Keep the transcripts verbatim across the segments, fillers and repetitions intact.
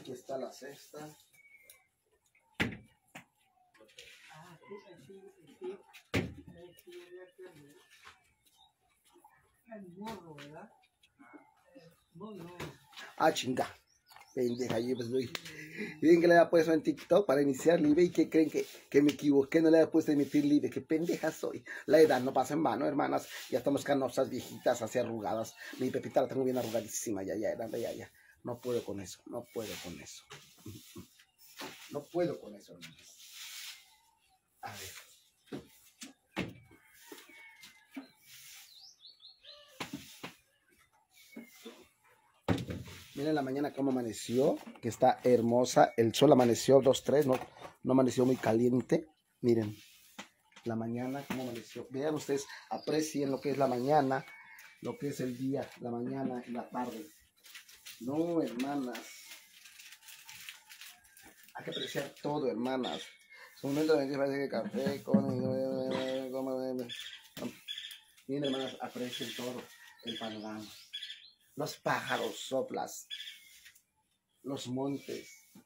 Aquí está la cesta. Ah, chinga. Pendeja, yo pues voy. Miren que le había puesto en TikTok para iniciar live y que creen que, que me equivoqué, no le había puesto a emitir live. Qué pendeja soy. La edad no pasa en vano, hermanas. Ya estamos canosas, viejitas, así arrugadas. Mi Pepita la tengo bien arrugadísima, ya, ya, ya, ya, ya. No puedo con eso, no puedo con eso. No puedo con eso, hermanas. A ver. Miren la mañana cómo amaneció, que está hermosa. El sol amaneció dos tres, no, no amaneció muy caliente. Miren, la mañana cómo amaneció. Vean ustedes, aprecien lo que es la mañana, lo que es el día, la mañana y la tarde. No, hermanas. Hay que apreciar todo, hermanas. Es un momento de que café con... Miren, hermanas, aprecien todo el panorama. Los pájaros soplas, los montes.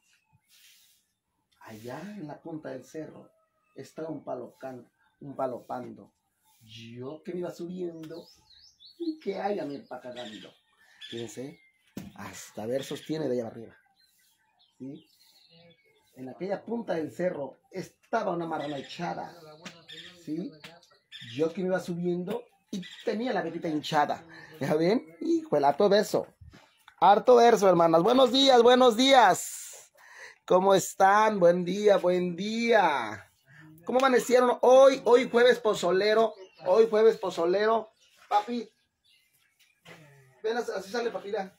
Allá en la punta del cerro está un palocan, un palopando. Yo que me iba subiendo y que haya me pa cagando. Fíjense, hasta versos tiene de allá arriba. ¿Sí? En aquella punta del cerro estaba una marrana echada. ¿Sí? Yo que me iba subiendo y tenía la pepita hinchada. ¿Ya ven? Híjole, harto verso. Harto verso, hermanas. Buenos días, buenos días. ¿Cómo están? Buen día, buen día. ¿Cómo amanecieron hoy? Hoy jueves pozolero. Hoy jueves pozolero. Papi. Ven, así sale, papita.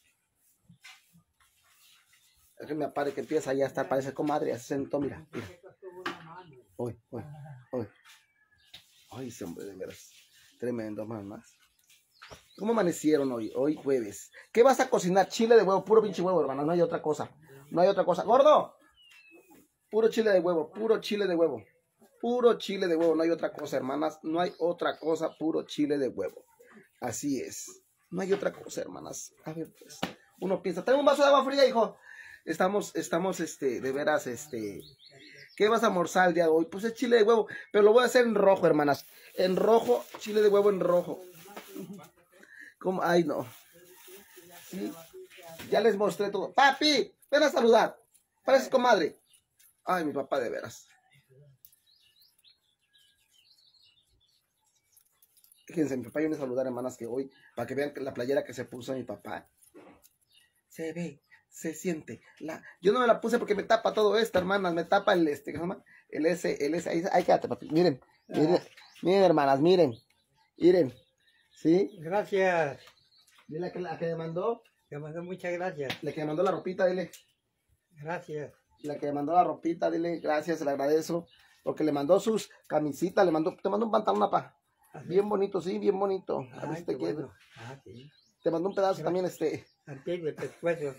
Es que me apare que empieza ya a estar, parece comadre. Así sentó, mira, mira. Hoy, hoy, hoy. Ay, ese hombre, de veras. Tremendo, mamás. ¿Cómo amanecieron hoy? Hoy jueves. ¿Qué vas a cocinar? Chile de huevo, puro pinche huevo, hermano. No hay otra cosa. No hay otra cosa. ¡Gordo! Puro chile de huevo, puro chile de huevo. Puro chile de huevo. No hay otra cosa, hermanas. No hay otra cosa, puro chile de huevo. Así es. No hay otra cosa, hermanas. A ver, pues. Uno piensa, tengo un vaso de agua fría, hijo. Estamos, estamos, este, de veras, este... ¿Qué vas a almorzar el día de hoy? Pues es chile de huevo, pero lo voy a hacer en rojo, hermanas. En rojo, chile de huevo en rojo. ¿Cómo? Ay, no. ¿Sí? Ya les mostré todo. Papi, ven a saludar. Pareces comadre. Ay, mi papá, de veras. Fíjense, mi papá viene a saludar, hermanas, que hoy, para que vean la playera que se puso mi papá. Se ve, se siente. La... Yo no me la puse porque me tapa todo esto, hermanas. Me tapa el, este, ¿qué se llama? El S, el S. Ahí, ahí quédate, papi. Miren, miren, ah. miren, hermanas, miren. Miren. ¿Sí? Gracias. Dile a que, a que le mandó. Le mandó muchas gracias. Le que le mandó la ropita, dile. Gracias. La que le mandó la ropita, dile gracias, le agradezco. Porque le mandó sus camisitas, le mandó, te mandó un pantalón, apa. ¿Ah, sí? Bien bonito, sí, bien bonito. A ver si te quiero. Bueno. Ah, sí. Te mandó un pedazo gracias. También, este. Antes de pescuezo.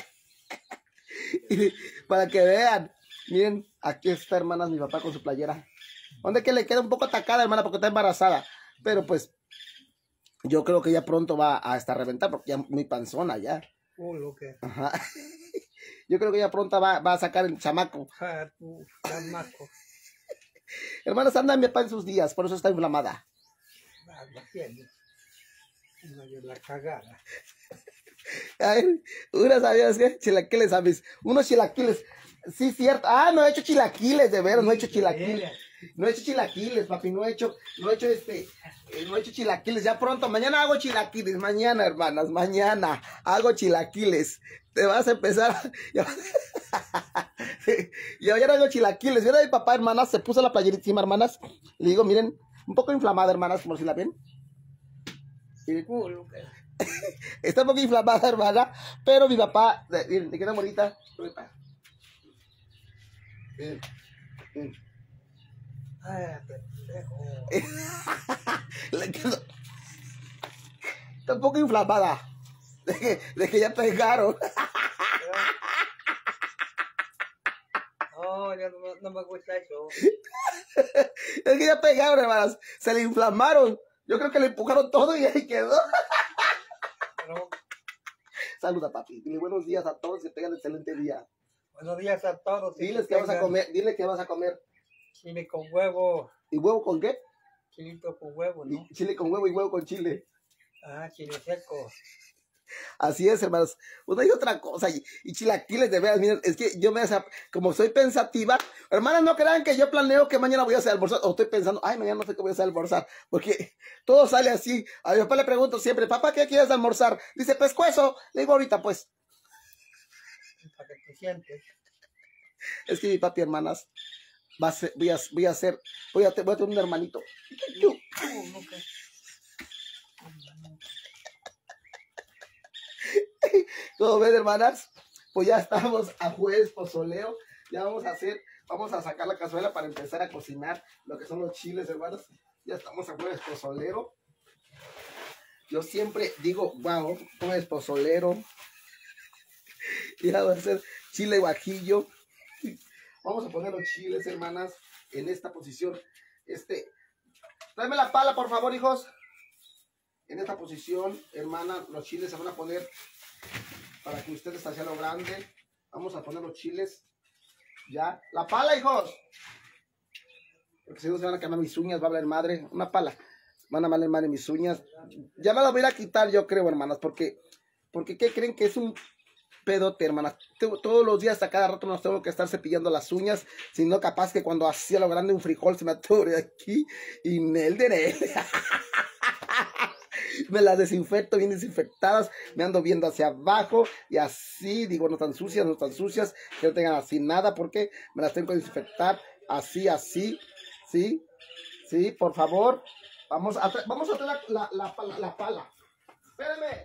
Y para que vean, miren, aquí está, hermanas, mi papá con su playera. Donde que le queda un poco atacada, hermana, porque está embarazada. Pero pues, yo creo que ya pronto va a estar reventar, porque ya muy panzona ya. Oh, lo que. Ajá. Yo creo que ya pronto va, va a sacar el chamaco. Ah, tu chamaco. Hermanas, anda mi papá en sus días, por eso está inflamada. Ah, la tiene. No, yo la cagada. Ay, unas sabías que chilaquiles, ¿sabes? Unos chilaquiles. Sí, cierto. Ah, no he hecho chilaquiles, de veras, no he hecho chilaquiles. No he hecho chilaquiles, papi, no he hecho, no he hecho este, eh, no he hecho chilaquiles. Ya pronto, mañana hago chilaquiles, mañana, hermanas, mañana hago chilaquiles. Te vas a empezar. Y mañana hago chilaquiles. Mira, mi papá, hermanas, se puso la playera encima, hermanas. Le digo, miren, un poco inflamada, hermanas, como si la ven. Está un poco inflamada, hermana, pero mi papá, miren, te queda bonita. Miren, miren. Ay, pendejo. Le quedó. Está un poco inflamada. De que, de que ya pegaron. No, yo no, no me gusta eso. Es que ya pegaron, hermanas. Se le inflamaron. Yo creo que le empujaron todo y ahí quedó. Pero, Saluda, papi. Dile buenos días a todos y tengan excelente día. Buenos días a todos. Diles que vas a comer. Dile que vas a comer. Chile con huevo. ¿Y huevo con qué? Chilito con huevo, ¿no? Y chile con huevo y huevo con chile. Ah, chile seco. Así es, hermanos. Una y otra cosa. Y, y chilaquiles, de veras, miren, es que yo me, como soy pensativa, hermanas, no crean que yo planeo que mañana voy a hacer almorzar, o estoy pensando, ay, mañana no sé qué voy a hacer almorzar, porque todo sale así. A mi papá le pregunto siempre, papá, ¿qué quieres almorzar? Dice, pescuezo. Le digo, ahorita, pues. Para que te sientes. Es que mi papi, hermanas, va a ser, voy, a, voy a hacer, voy a, voy a tener un hermanito. Yo. ¿Cómo ven, hermanas? Pues ya estamos a jueves pozoleo. Ya vamos a hacer, vamos a sacar la cazuela para empezar a cocinar lo que son los chiles, hermanos. Ya estamos a jueves pozolero. Yo siempre digo, wow, jueves pozolero. Ya va a ser chile guajillo. Vamos a poner los chiles, hermanas, en esta posición. Este, tráeme la pala, por favor, hijos. En esta posición, hermana, los chiles se van a poner para que ustedes hacia lo grande. Vamos a poner los chiles. Ya. La pala, hijos. Porque si no se van a quemar mis uñas, va a hablar madre. Una pala. Van a valer madre mis uñas. Ya me las voy a quitar, yo creo, hermanas. Porque, porque ¿qué creen? Que es un pedote, hermanas. Todos los días, a cada rato nos tengo que estar cepillando las uñas. Si no, capaz que cuando hacía lo grande un frijol se me ature aquí. Y Nel de Nel. Me las desinfecto bien desinfectadas, me ando viendo hacia abajo y así, digo, no están sucias, no están sucias, que no tengan así nada, porque me las tengo que desinfectar así, así, sí, sí, por favor, vamos a, vamos a hacer la, la, la, la, la pala, espérenme.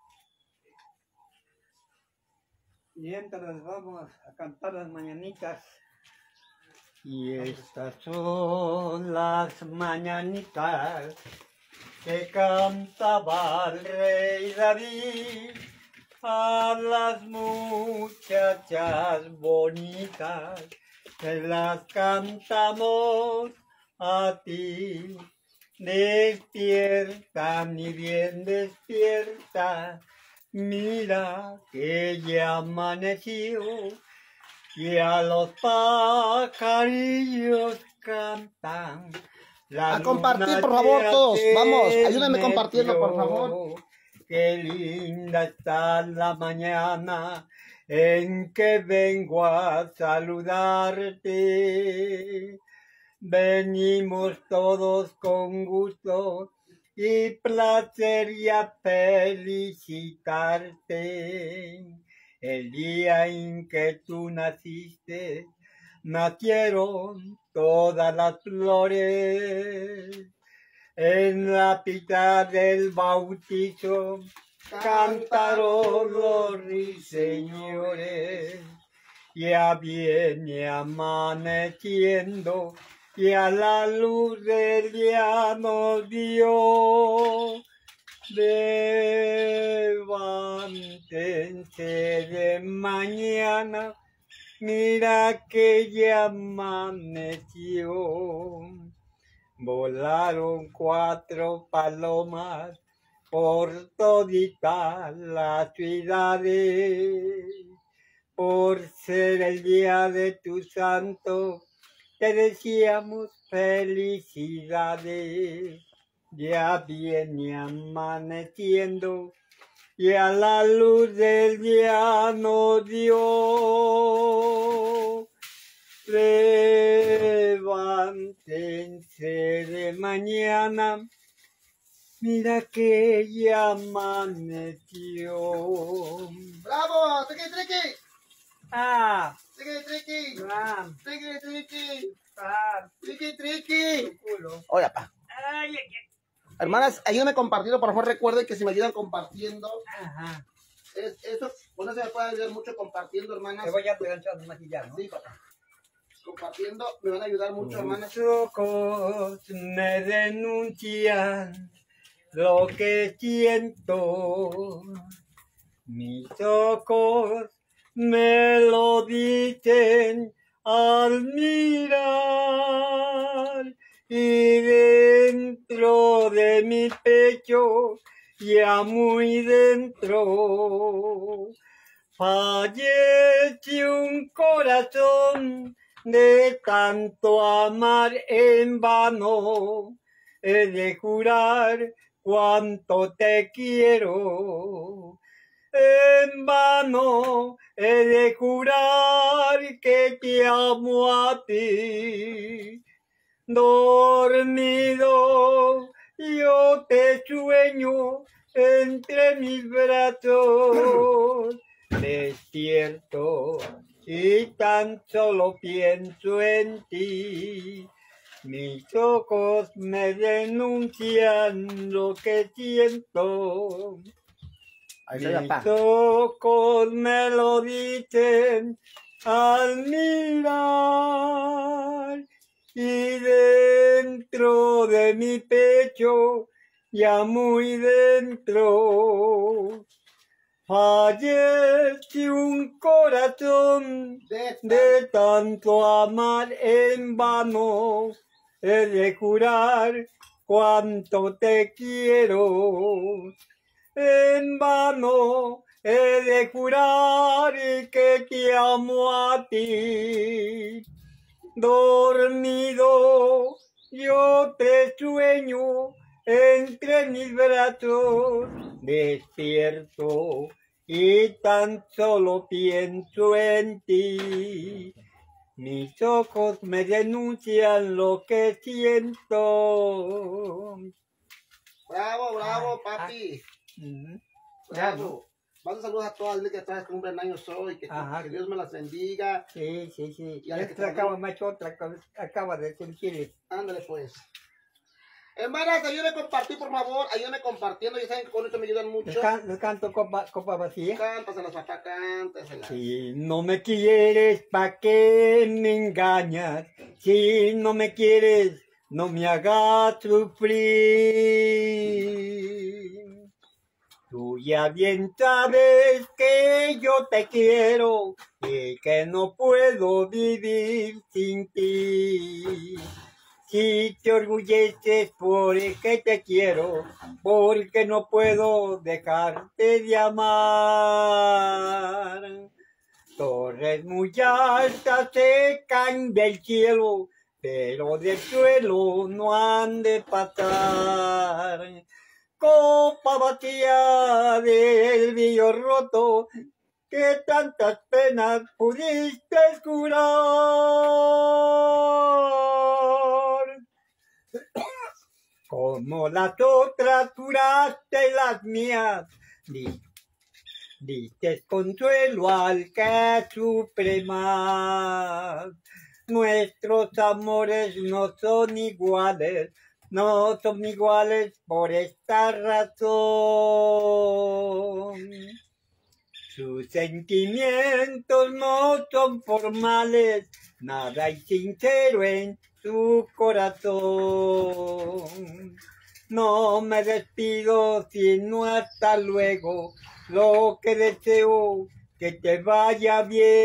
Mientras vamos a cantar las mañanitas. Y estas son las mañanitas que cantaba el rey David a las muchachas bonitas, que las cantamos a ti. Despierta, mi bien, despierta, mira que ya amaneció, y a los pajarillos cantan. La a compartir, por favor, todos. Vamos, ayúdenme compartiendo, por favor. Qué linda está la mañana en que vengo a saludarte. Venimos todos con gusto y placer y a felicitarte. El día en que tú naciste, nacieron todas las flores. En la pita del bautizo cantaron los ruiseñores. Ya viene amaneciendo y a la luz del día nos dio. Levántense de mañana, mira que ya amaneció. Volaron cuatro palomas por toditas las ciudades. Por ser el día de tu santo, te decíamos felicidades. Ya viene amaneciendo y a la luz del día nos dio. Levántense de mañana, mira que ya amaneció. ¡Bravo! ¡Triqui, triqui! ¡Ah! ¡Triqui, triqui! ¡Ah! ¡Triqui, triqui! ¡Ah! ¡Triqui, triqui! Culo. Oye, pa. ¡Ay, ay, ay! Hermanas, ayúdenme compartiendo, por favor, recuerden que si me ayudan compartiendo, Ajá. es, eso, bueno, se me puede ayudar mucho compartiendo, hermanas. Te voy a planchar más y ya, ¿no? Sí, papá. Compartiendo, me van a ayudar mucho, hermanas. Tus ojos me denuncian lo que siento. Mis ojos me lo dicen al mirar. Y dentro de mi pecho ya muy dentro. Fallece un corazón de tanto amar en vano. He de jurar cuánto te quiero. En vano he de jurar que te amo a ti. Dormido yo te sueño entre mis brazos. Despierto y tan solo pienso en ti. Mis ojos me denuncian lo que siento. Mis ojos me lo dicen al mirar. Y dentro de mi pecho, ya muy dentro, fallece un corazón de tanto amar en vano. He de jurar cuánto te quiero. En vano he de jurar que te amo a ti. Dormido yo te sueño entre mis brazos. Despierto y tan solo pienso en ti. Mis ojos me denuncian lo que siento. Bravo, bravo, papi. Mm, Bravo. Mando saludos a todas las que traes cumplen años hoy, que, que Dios me las bendiga. Sí, sí, sí. Y a la que Esta acaba, macho, otra, acaba de sentir. Ándale, pues. Hermanas, ayúdenme a compartir, por favor. Ayúdenme compartiendo. Ya saben que con esto me ayudan mucho. Les, can, les canto copa, copa vacía. Cántaselas, papá, cántaselas. Si no me quieres, ¿pa' qué me engañas? Si no me quieres, no me hagas sufrir. Tú ya bien sabes que yo te quiero y que no puedo vivir sin ti. Si te orgulleces porque te quiero, porque no puedo dejarte de amar. Torres muy altas se caen del cielo, pero del suelo no han de pasar. Copa vacía del vidrio roto, que tantas penas pudiste curar. Como las otras curaste las mías, diste consuelo al que sufre más. Nuestros amores no son iguales, no son iguales por esta razón. Sus sentimientos no son formales, nada hay sincero en su corazón. No me despido sino hasta luego, lo que deseo que te vaya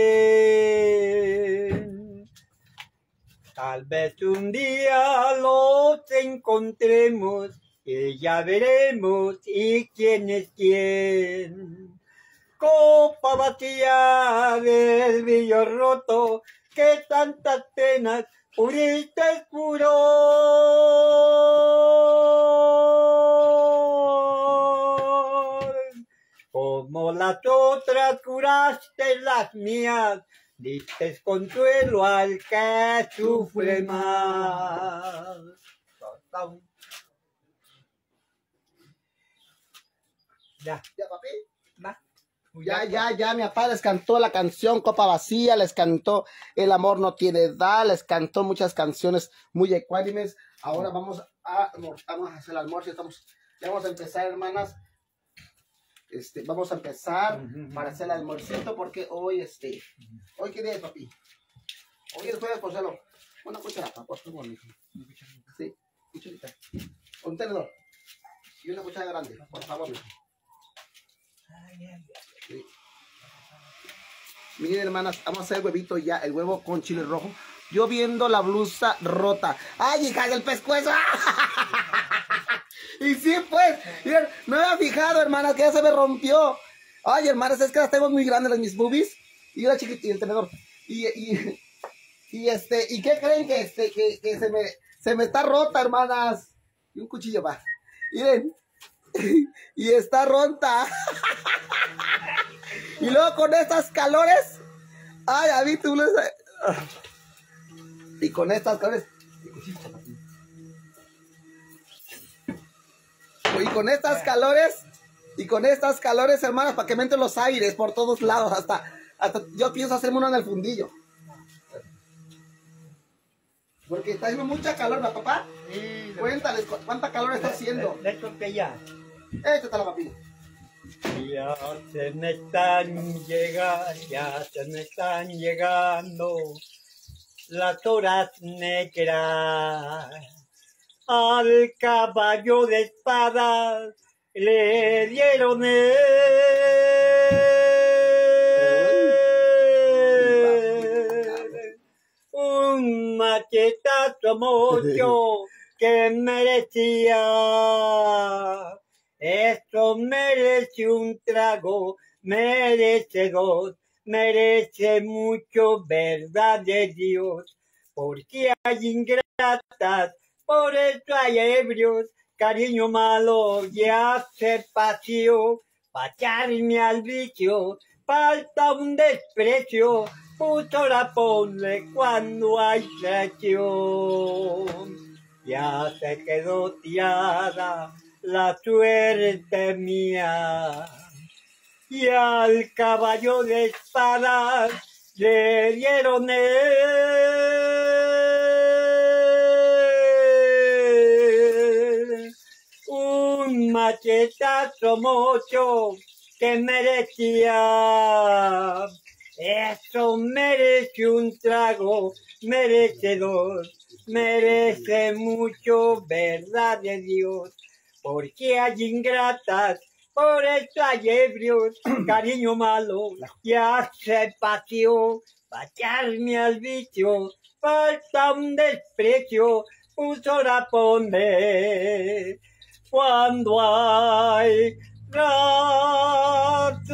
bien. Tal vez un día los encontremos y ya veremos y quién es quién. Copa vacía del vidrio roto, que tantas penas pudiste curar. Como las otras curaste las mías, diste consuelo al que sufre más. Ya. ¿Ya, papi? Va. Ya, ya, ya, mi papá les cantó la canción Copa Vacía, les cantó El amor no tiene edad, les cantó muchas canciones muy ecuánimes. Ahora vamos a, vamos a hacer el almuerzo, estamos, ya vamos a empezar, hermanas. Este, vamos a empezar uh-huh. para hacer el almuercito, porque hoy, este, hoy qué día es, papi. Hoy es jueves, por hacerlo. Una cuchara, por favor, sí, cucharita. Un tenedor y una cuchara grande, por favor, mijo. Sí. Miren, hermanas, vamos a hacer el huevito ya, el huevo con chile rojo. Yo viendo la blusa rota. ¡Ay, hija del pescuezo! Y sí, pues, miren, no me había fijado, hermanas, que ya se me rompió. Ay, hermanas, es que las tengo muy grandes las mis boobies. Y una chiquita y el tenedor. Y, y, y este, ¿y qué creen que este, que, que se me, se me está rota, hermanas? Y un cuchillo más. Miren. Y está rota. Y luego con estas calores. Ay, a mí tú no sabes. Y con estas calores. Y con estas calores. Y con estas calores, hermanas, para que me entren los aires por todos lados. Hasta, hasta yo pienso hacerme uno en el fundillo. Porque está haciendo mucha calor, ¿verdad, papá? Sí, Cuéntales cuánta calor está haciendo. De esto que ya. Échate la papi. Ya se me están llegando, ya se me están llegando las horas negras. Al caballo de espadas le dieron el, un machetazo mucho que merecía. Esto merece un trago, merece dos, merece mucho, verdad de Dios. Porque hay ingratas, por eso hay ebrios, cariño malo ya se paseó, pa' echarme al vicio, falta un desprecio, puto la ponle cuando hay traición. Ya se quedó tirada la suerte mía, y al caballo de espadas le dieron el, un machetazo mocho que merecía. Eso merece un trago, merece dos, merece mucho, verdad de Dios. Porque hay ingratas, por eso hay ebrios, cariño malo, ya se paseó, pa' echarme al vicio, falta un desprecio, puso la pone, cuando hay razón.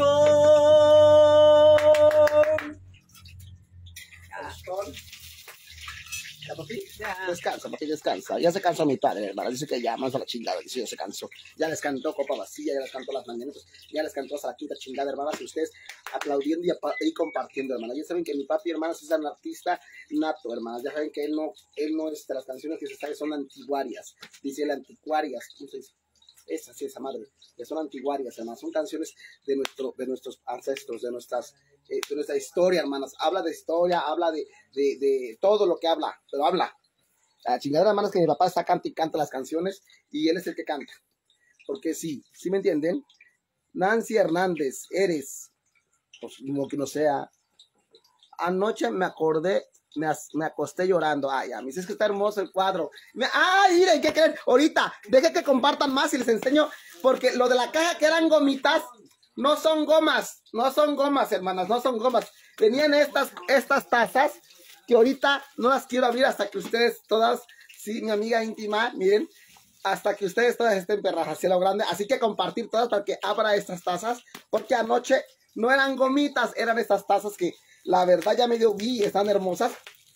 ¿Ya, papi? Descansa, papi, descansa. Ya se cansó mi padre, hermano. Dice que ya, más a la chingada. Dice, ya se cansó. Ya les cantó Copa Vacía, ya les cantó Las Mañanitas, ya les cantó hasta la quinta chingada, hermanas. Y ustedes aplaudiendo y, y compartiendo, hermanas. Ya saben que mi papi, hermanas, es un artista nato, hermanas. Ya saben que él no, él no es de las canciones que se sabe, son antiguarias. Dice el anticuarias. ¿Cómo se dice? Esa, sí, esa madre. Que son antiguarias, hermanas. Son canciones de, nuestro, de nuestros ancestros, de nuestras... Eh, de nuestra historia, hermanas. Habla de historia, habla de, de, de todo lo que habla, pero habla. La chingadera, hermanas, que mi papá está canta y canta las canciones y él es el que canta. Porque sí, ¿sí me entienden? Nancy Hernández, eres, pues lo que no sea. Anoche me acordé, me, me acosté llorando. Ay, a mí es que está hermoso el cuadro. Me, ay, miren, ¿qué creen? Ahorita, dejen que compartan más y les enseño, porque lo de la caja que eran gomitas, no son gomas, no son gomas, hermanas, no son gomas. Venían estas, estas tazas, que ahorita no las quiero abrir hasta que ustedes todas, sí, mi amiga íntima, miren, hasta que ustedes todas estén perras hacia lo grande. Así que compartir todas para que abra estas tazas, porque anoche no eran gomitas, eran estas tazas que la verdad ya medio vi, están hermosas.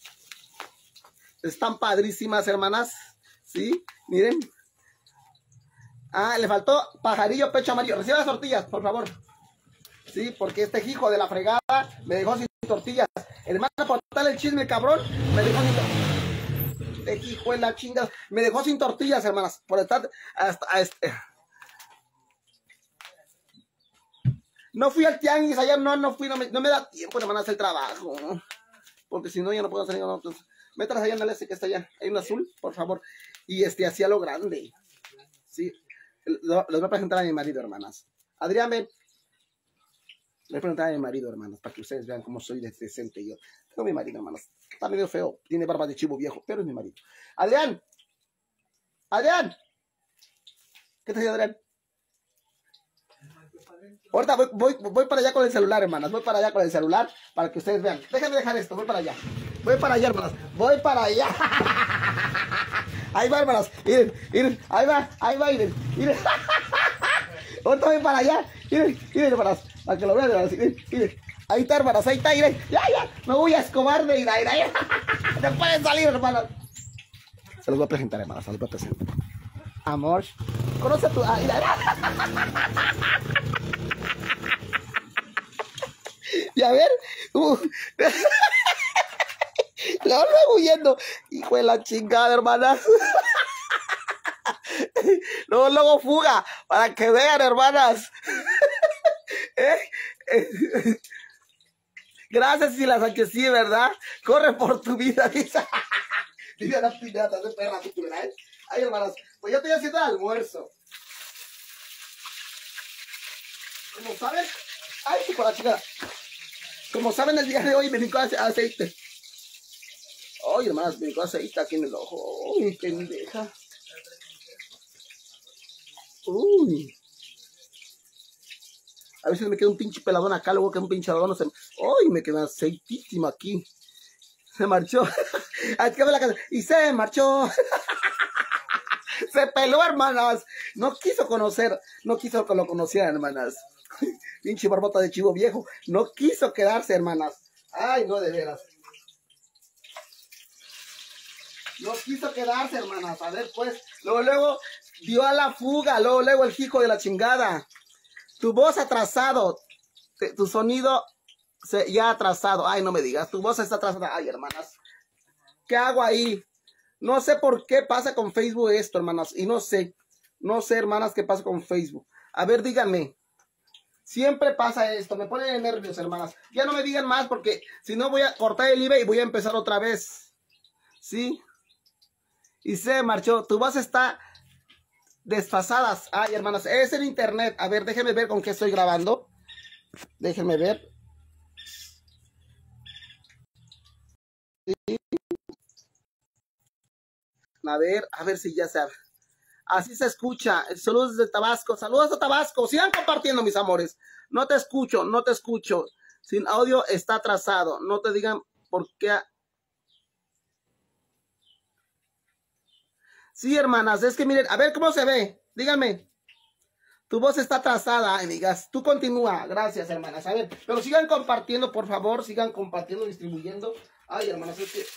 Están padrísimas, hermanas, sí, miren. Ah, le faltó pajarillo pecho amarillo. Reciba las tortillas, por favor. Sí, porque este hijo de la fregada me dejó sin tortillas. Hermano, por darle el chisme, cabrón, me dejó sin tortillas. Este hijo de la chingada me dejó sin tortillas, hermanas. Por estar hasta este. No fui al tianguis ayer, no, no fui, no me, no me da tiempo, hermanas, el trabajo. Porque si no, ya no puedo hacer nada. Entonces, métalas allá en el ese que está allá. Hay un azul, por favor. Y este, hacia lo grande. Sí. Les voy a presentar a mi marido, hermanas. Adrián, ven. Les voy a presentar a mi marido, hermanas, para que ustedes vean cómo soy de decente yo. Tengo mi marido, hermanas. Está medio feo. Tiene barba de chivo viejo, pero es mi marido. Adrián. Adrián. ¿Qué te dice, Adrián? Ahorita voy, voy, voy para allá con el celular, hermanas. Voy para allá con el celular para que ustedes vean. Déjenme dejar esto. Voy para allá. Voy para allá, hermanas. Voy para allá. ahí va, hermanas. Miren, miren, ahí va, ahí va, miren, miren. Otro vez para allá. Miren, miren, hermanas. Para que lo vean, hermanas. Miren, miren. Ahí está, hermanas, ahí está, miren. Ya, ya. Me voy a escobarme, mira, mira, mira. No pueden salir, hermanas. Se los voy a presentar, hermanas, se los voy a presentar. Amor, conoce a tu... Ah, mira, mira. Y a ver. Uh. Luego, luego huyendo. Hijo de la chingada, hermanas. Luego, luego fuga. Para que vean, hermanas. ¿Eh? ¿Eh? Gracias, si las que sí, ¿verdad? Corre por tu vida, dice. Dice las piñatas de perra, ¿tú verás? Ay, hermanas, pues yo estoy haciendo el almuerzo. Como saben, ay, hijo de la chingada. Como saben, el día de hoy me dedicó a aceite. Ay, hermanas, me dedicó aceite aquí en el ojo. Uy, pendeja. Uy. A veces me queda un pinche peladón acá, luego queda un pinche peladón. Se... Uy, me queda aceitísimo aquí. Se marchó. La casa. Y se marchó. Se peló, hermanas. No quiso conocer. No quiso que lo conocieran, hermanas. Pinche barbota de chivo viejo. No quiso quedarse, hermanas. Ay, no, de veras. No quiso quedarse, hermanas. A ver, pues. Luego, luego, dio a la fuga. Luego, luego, el hijo de la chingada. Tu voz atrasado. Tu sonido se, ya atrasado. Ay, no me digas. Tu voz está atrasada. Ay, hermanas. ¿Qué hago ahí? No sé por qué pasa con Facebook esto, hermanas. Y no sé. No sé, hermanas, qué pasa con Facebook. A ver, díganme. Siempre pasa esto. Me ponen de nervios, hermanas. Ya no me digan más porque si no voy a cortar el I V A y voy a empezar otra vez. ¿Sí? Y se marchó. Tu voz está... desfasadas. Ay, hermanas, es el internet. A ver, déjenme ver con qué estoy grabando. Déjenme ver. A ver, a ver si ya se abre. Así se escucha. Saludos desde Tabasco. Saludos a Tabasco. Sigan compartiendo, mis amores. No te escucho, no te escucho. Sin audio está atrasado. No te digan por qué. Sí, hermanas, es que miren, a ver cómo se ve. Díganme. Tu voz está atrasada, amigas. Tú continúa. Gracias, hermanas. A ver, pero sigan compartiendo, por favor. Sigan compartiendo, distribuyendo. Ay, hermanas, es que...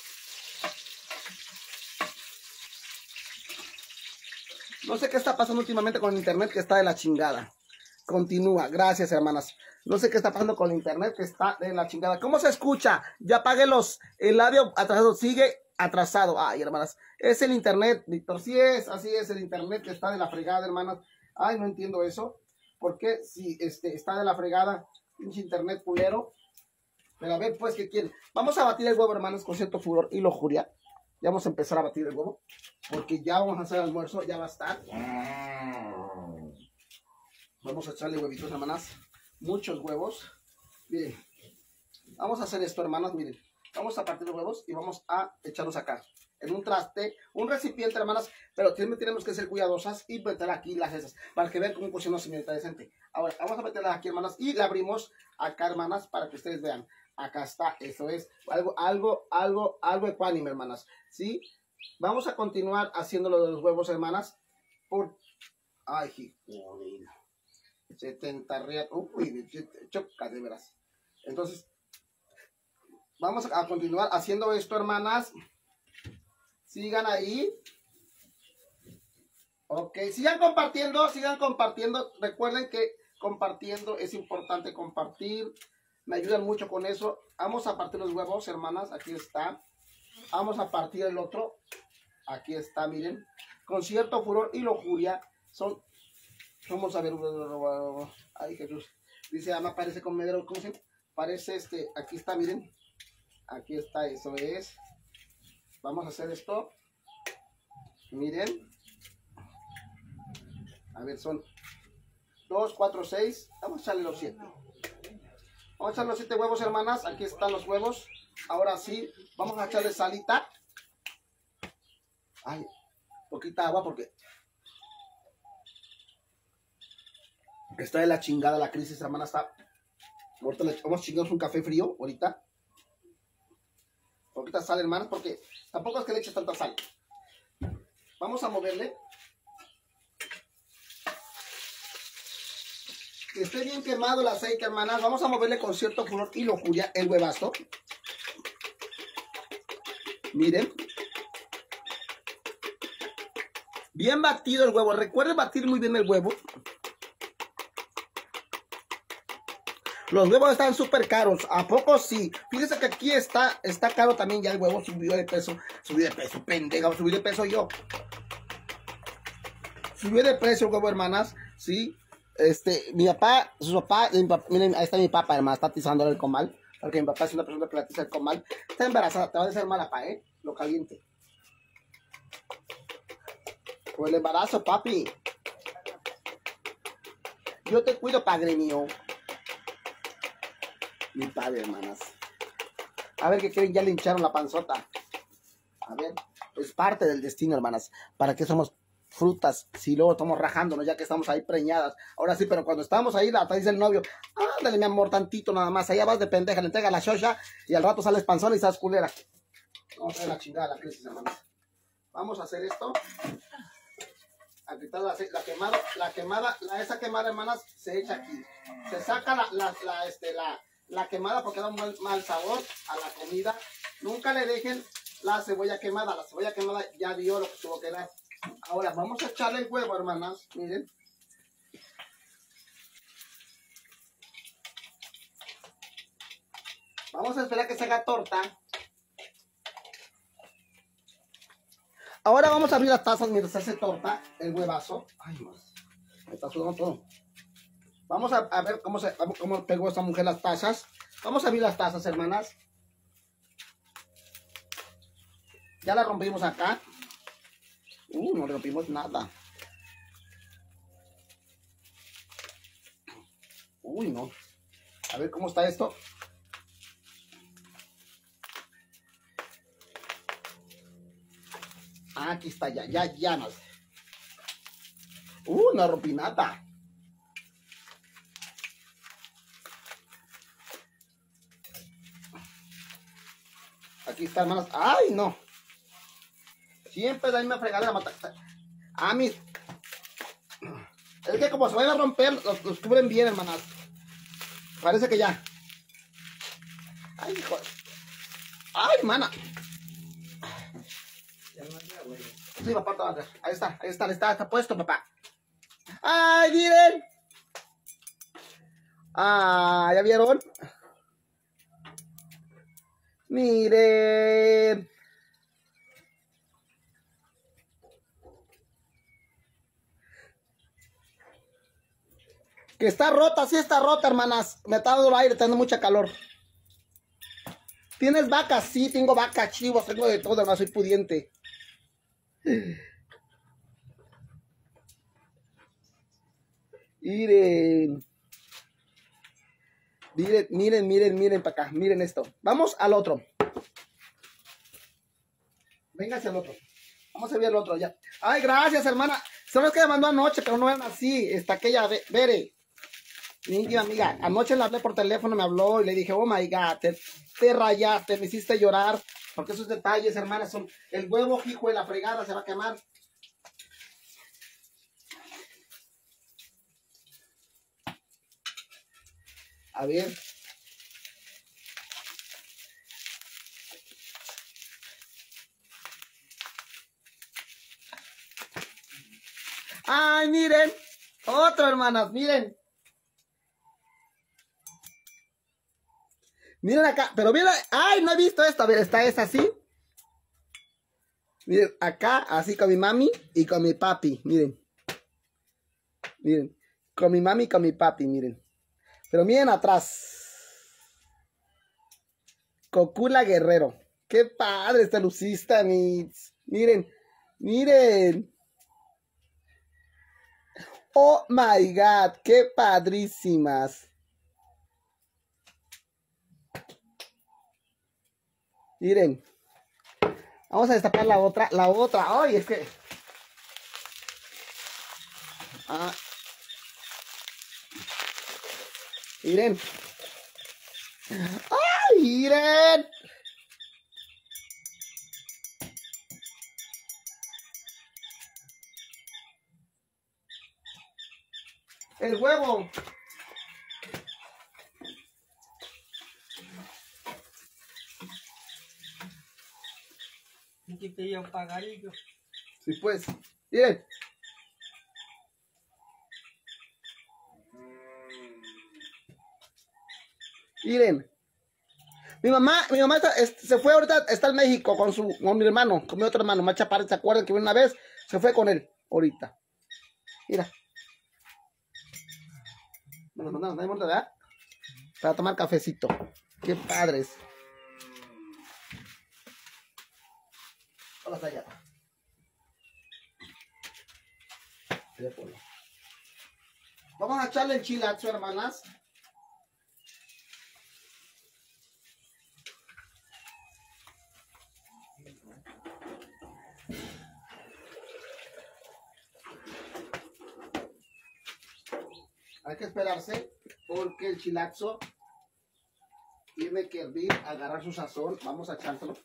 no sé qué está pasando últimamente con el internet, que está de la chingada. Continúa. Gracias, hermanas. No sé qué está pasando con el internet, que está de la chingada. ¿Cómo se escucha? Ya apagué los... el audio atrasado. Sigue atrasado. Ay, hermanas. Es el internet, Víctor. Sí es, así es el internet que está de la fregada, hermanas. Ay, no entiendo eso. ¿Por qué si este, está de la fregada, pinche internet culero? Pero a ver, pues, ¿qué quieren? Vamos a batir el huevo, hermanos, con cierto furor y lujuria. Ya vamos a empezar a batir el huevo. Porque ya vamos a hacer el almuerzo, ya va a estar. Vamos a echarle huevitos, hermanas. Muchos huevos. Miren. Vamos a hacer esto, hermanas, miren. Vamos a partir los huevos y vamos a echarlos acá. En un traste, un recipiente, hermanas, pero siempre tenemos que ser cuidadosas y meter aquí las esas, para que vean cómo cocina una señorita decente. Ahora, vamos a meterlas aquí, hermanas, y la abrimos acá, hermanas, para que ustedes vean. Acá está, eso es, algo, algo, algo, algo ecuánime, hermanas, ¿sí? Vamos a continuar haciéndolo de los huevos, hermanas, por... ay, joder, setenta real, uy, choca, de veras. Entonces, vamos a continuar haciendo esto, hermanas. Sigan ahí. Ok, sigan compartiendo, sigan compartiendo. Recuerden que compartiendo es importante compartir. Me ayudan mucho con eso. Vamos a partir los huevos, hermanas. Aquí está. Vamos a partir el otro. Aquí está, miren. Con cierto furor y lujuria. Son. Vamos a ver. Ay, Jesús. Dice, ama, parece comedero. ¿Cómo se llama? Parece este. Aquí está, miren. Aquí está, eso es. Vamos a hacer esto. Miren. A ver, son dos, cuatro, seis. Vamos a echarle los siete. Vamos a echarle los siete huevos, hermanas. Aquí están los huevos. Ahora sí, vamos a echarle salita. Ay, poquita agua porque está de la chingada la crisis, hermana. Está. Ahorita le vamos a chingarnos un café frío, ahorita. Poquita sal, hermanas, porque tampoco es que le eches tanta sal. Vamos a moverle. Que esté bien quemado el aceite, hermanas. Vamos a moverle con cierto furor y lujuria el huevazo. Miren. Bien batido el huevo. Recuerden batir muy bien el huevo. Los huevos están súper caros. ¿A poco sí? Fíjense que aquí está, está caro también ya el huevo. Subió de peso. Subió de peso, pendeja. Subió de peso yo. Subió de precio el huevo, hermanas. Sí. Este, mi papá, su papá, mi papá, miren, ahí está mi papá, hermano, está atizándole el comal, porque mi papá es una persona que le atiza el comal. Está embarazada, te va a hacer mala, pa, ¿eh? Lo caliente. Por el embarazo, papi. Yo te cuido, padre mío. Mi padre, hermanas. A ver, ¿qué creen? Ya le hincharon la panzota. A ver, es parte del destino, hermanas. ¿Para qué somos frutas si luego estamos rajándonos ya que estamos ahí preñadas? Ahora sí, pero cuando estamos ahí, la dice el novio, ándale mi amor, tantito nada más, allá vas de pendeja, le entrega la xoxa y al rato sales panzona y sales culera. Vamos a ver la chingada, la crisis, hermanas. Vamos a hacer esto. A quitar la, la quemada, la quemada, la, esa quemada, hermanas, se echa aquí. Se saca la, la, la, este, la, la quemada porque da un mal, mal sabor a la comida. Nunca le dejen la cebolla quemada, la cebolla quemada ya dio lo que tuvo que dar. Ahora vamos a echarle el huevo, hermanas. Miren. Vamos a esperar que se haga torta. Ahora vamos a abrir las tazas mientras se hace torta. El huevazo. Ay, más. Me está sudando todo. Vamos a, a ver cómo, se, cómo pegó esta mujer las tazas. Vamos a abrir las tazas, hermanas. Ya las rompimos acá. Uh, no rompimos nada. Uy, no. A ver cómo está esto. Ah, aquí está ya, ya, ya. No. Uh, no rompí nada. Aquí está, hermanas. Ay, no. Siempre da una fregadera matar. A mí. Es que como se van a romper, los, los cubren bien, hermanas. Parece que ya. Ay, hijo. Ay, hermana. Sí, papá, ahí está, ahí está, está, está puesto, papá. Ay, miren. Ah, ¿ya vieron? Miren. Que está rota, sí está rota, hermanas. Me está dando el aire, está dando mucha calor. ¿Tienes vacas? Sí, tengo vacas, chivos, tengo de todo, hermano, soy pudiente. Miren. Miren, miren, miren, miren para acá. Miren esto. Vamos al otro. Véngase al otro. Vamos a ver el otro ya. Ay, gracias, hermana. Son los que me mandó anoche, pero no eran así. Está aquella, Bere. Mi íntima amiga. Anoche le hablé por teléfono, me habló y le dije, oh my God, te, te rayaste, me hiciste llorar. Porque esos detalles, hermanas, son el huevo, hijo de la fregada, se va a quemar. A ver. Ay, miren. Otro, hermanas, miren. Miren acá, pero miren, ay, no he visto esto, a ver, está esta así. Miren, acá, así con mi mami y con mi papi, miren. Miren, con mi mami y con mi papi, miren. Pero miren atrás. Cocula Guerrero. Qué padre esta lucista, mis. Miren, miren. Oh my God, qué padrísimas. Miren. Vamos a destapar la otra, la otra. Ay, es que. Ah. Miren. ¡Ay, miren! El huevo. ¿Y qué te dio un pajarillo? Sí, pues. Miren. Miren. Mi mamá, mi mamá está, es, se fue ahorita, está en México con su, con mi hermano, con mi otro hermano, más chaparro, ¿se acuerdan que una vez se fue con él? Ahorita. Mira. Me los mandaron, ¿no? ¿Verdad? Para tomar cafecito. Qué padres. Vamos allá. Vamos a echarle el chilazo, hermanas. Hay que esperarse porque el chilazo tiene que hervir, agarrar su sazón. Vamos a echárselo.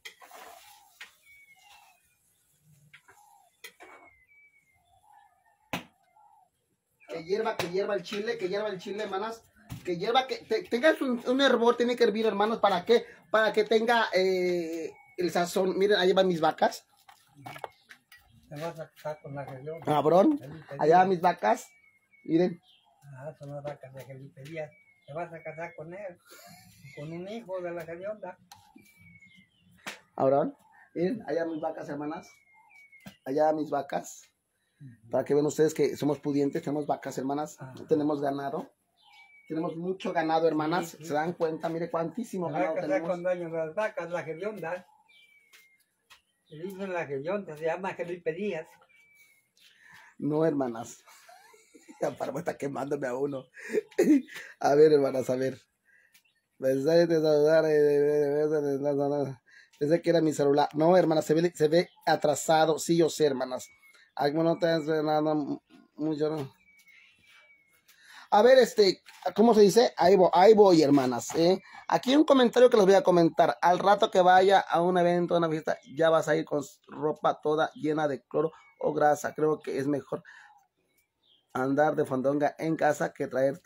Que hierva, que hierva el chile, que hierva el chile, hermanas. Que hierva, que te, tengas un, un hervor, tiene que hervir, hermanos. ¿Para qué? Para que tenga eh, el sazón. Miren, ahí van mis vacas. Te vas a casar con la región. Cabrón. Allá van mis vacas. Miren. Ah, son las vacas de Felipe Díaz. Te vas a casar con él. Con un hijo de la redonda. Cabrón. Miren, allá mis vacas, hermanas. Allá mis vacas. Para que vean ustedes que somos pudientes, tenemos vacas, hermanas, ah. tenemos ganado, tenemos mucho ganado, hermanas, sí, sí. Se dan cuenta, mire cuantísimo se ganado va a tenemos. Con dueño de las vacas, la redonda, el hijo de la redonda, se llama Felipe Díaz. No, hermanas, ya para está quemándome a uno. A ver, hermanas, a ver. Pensé de saludar, pensé que era mi celular. No, hermanas, se ve, se ve atrasado, sí, yo sé, hermanas. Algo no te hace nada mucho, ¿no? A ver, este, ¿cómo se dice? Ahí voy, ahí voy, hermanas, ¿eh? Aquí un comentario que les voy a comentar. Al rato que vaya a un evento, a una fiesta, ya vas a ir con ropa toda llena de cloro o grasa. Creo que es mejor andar de fondonga en casa que traer.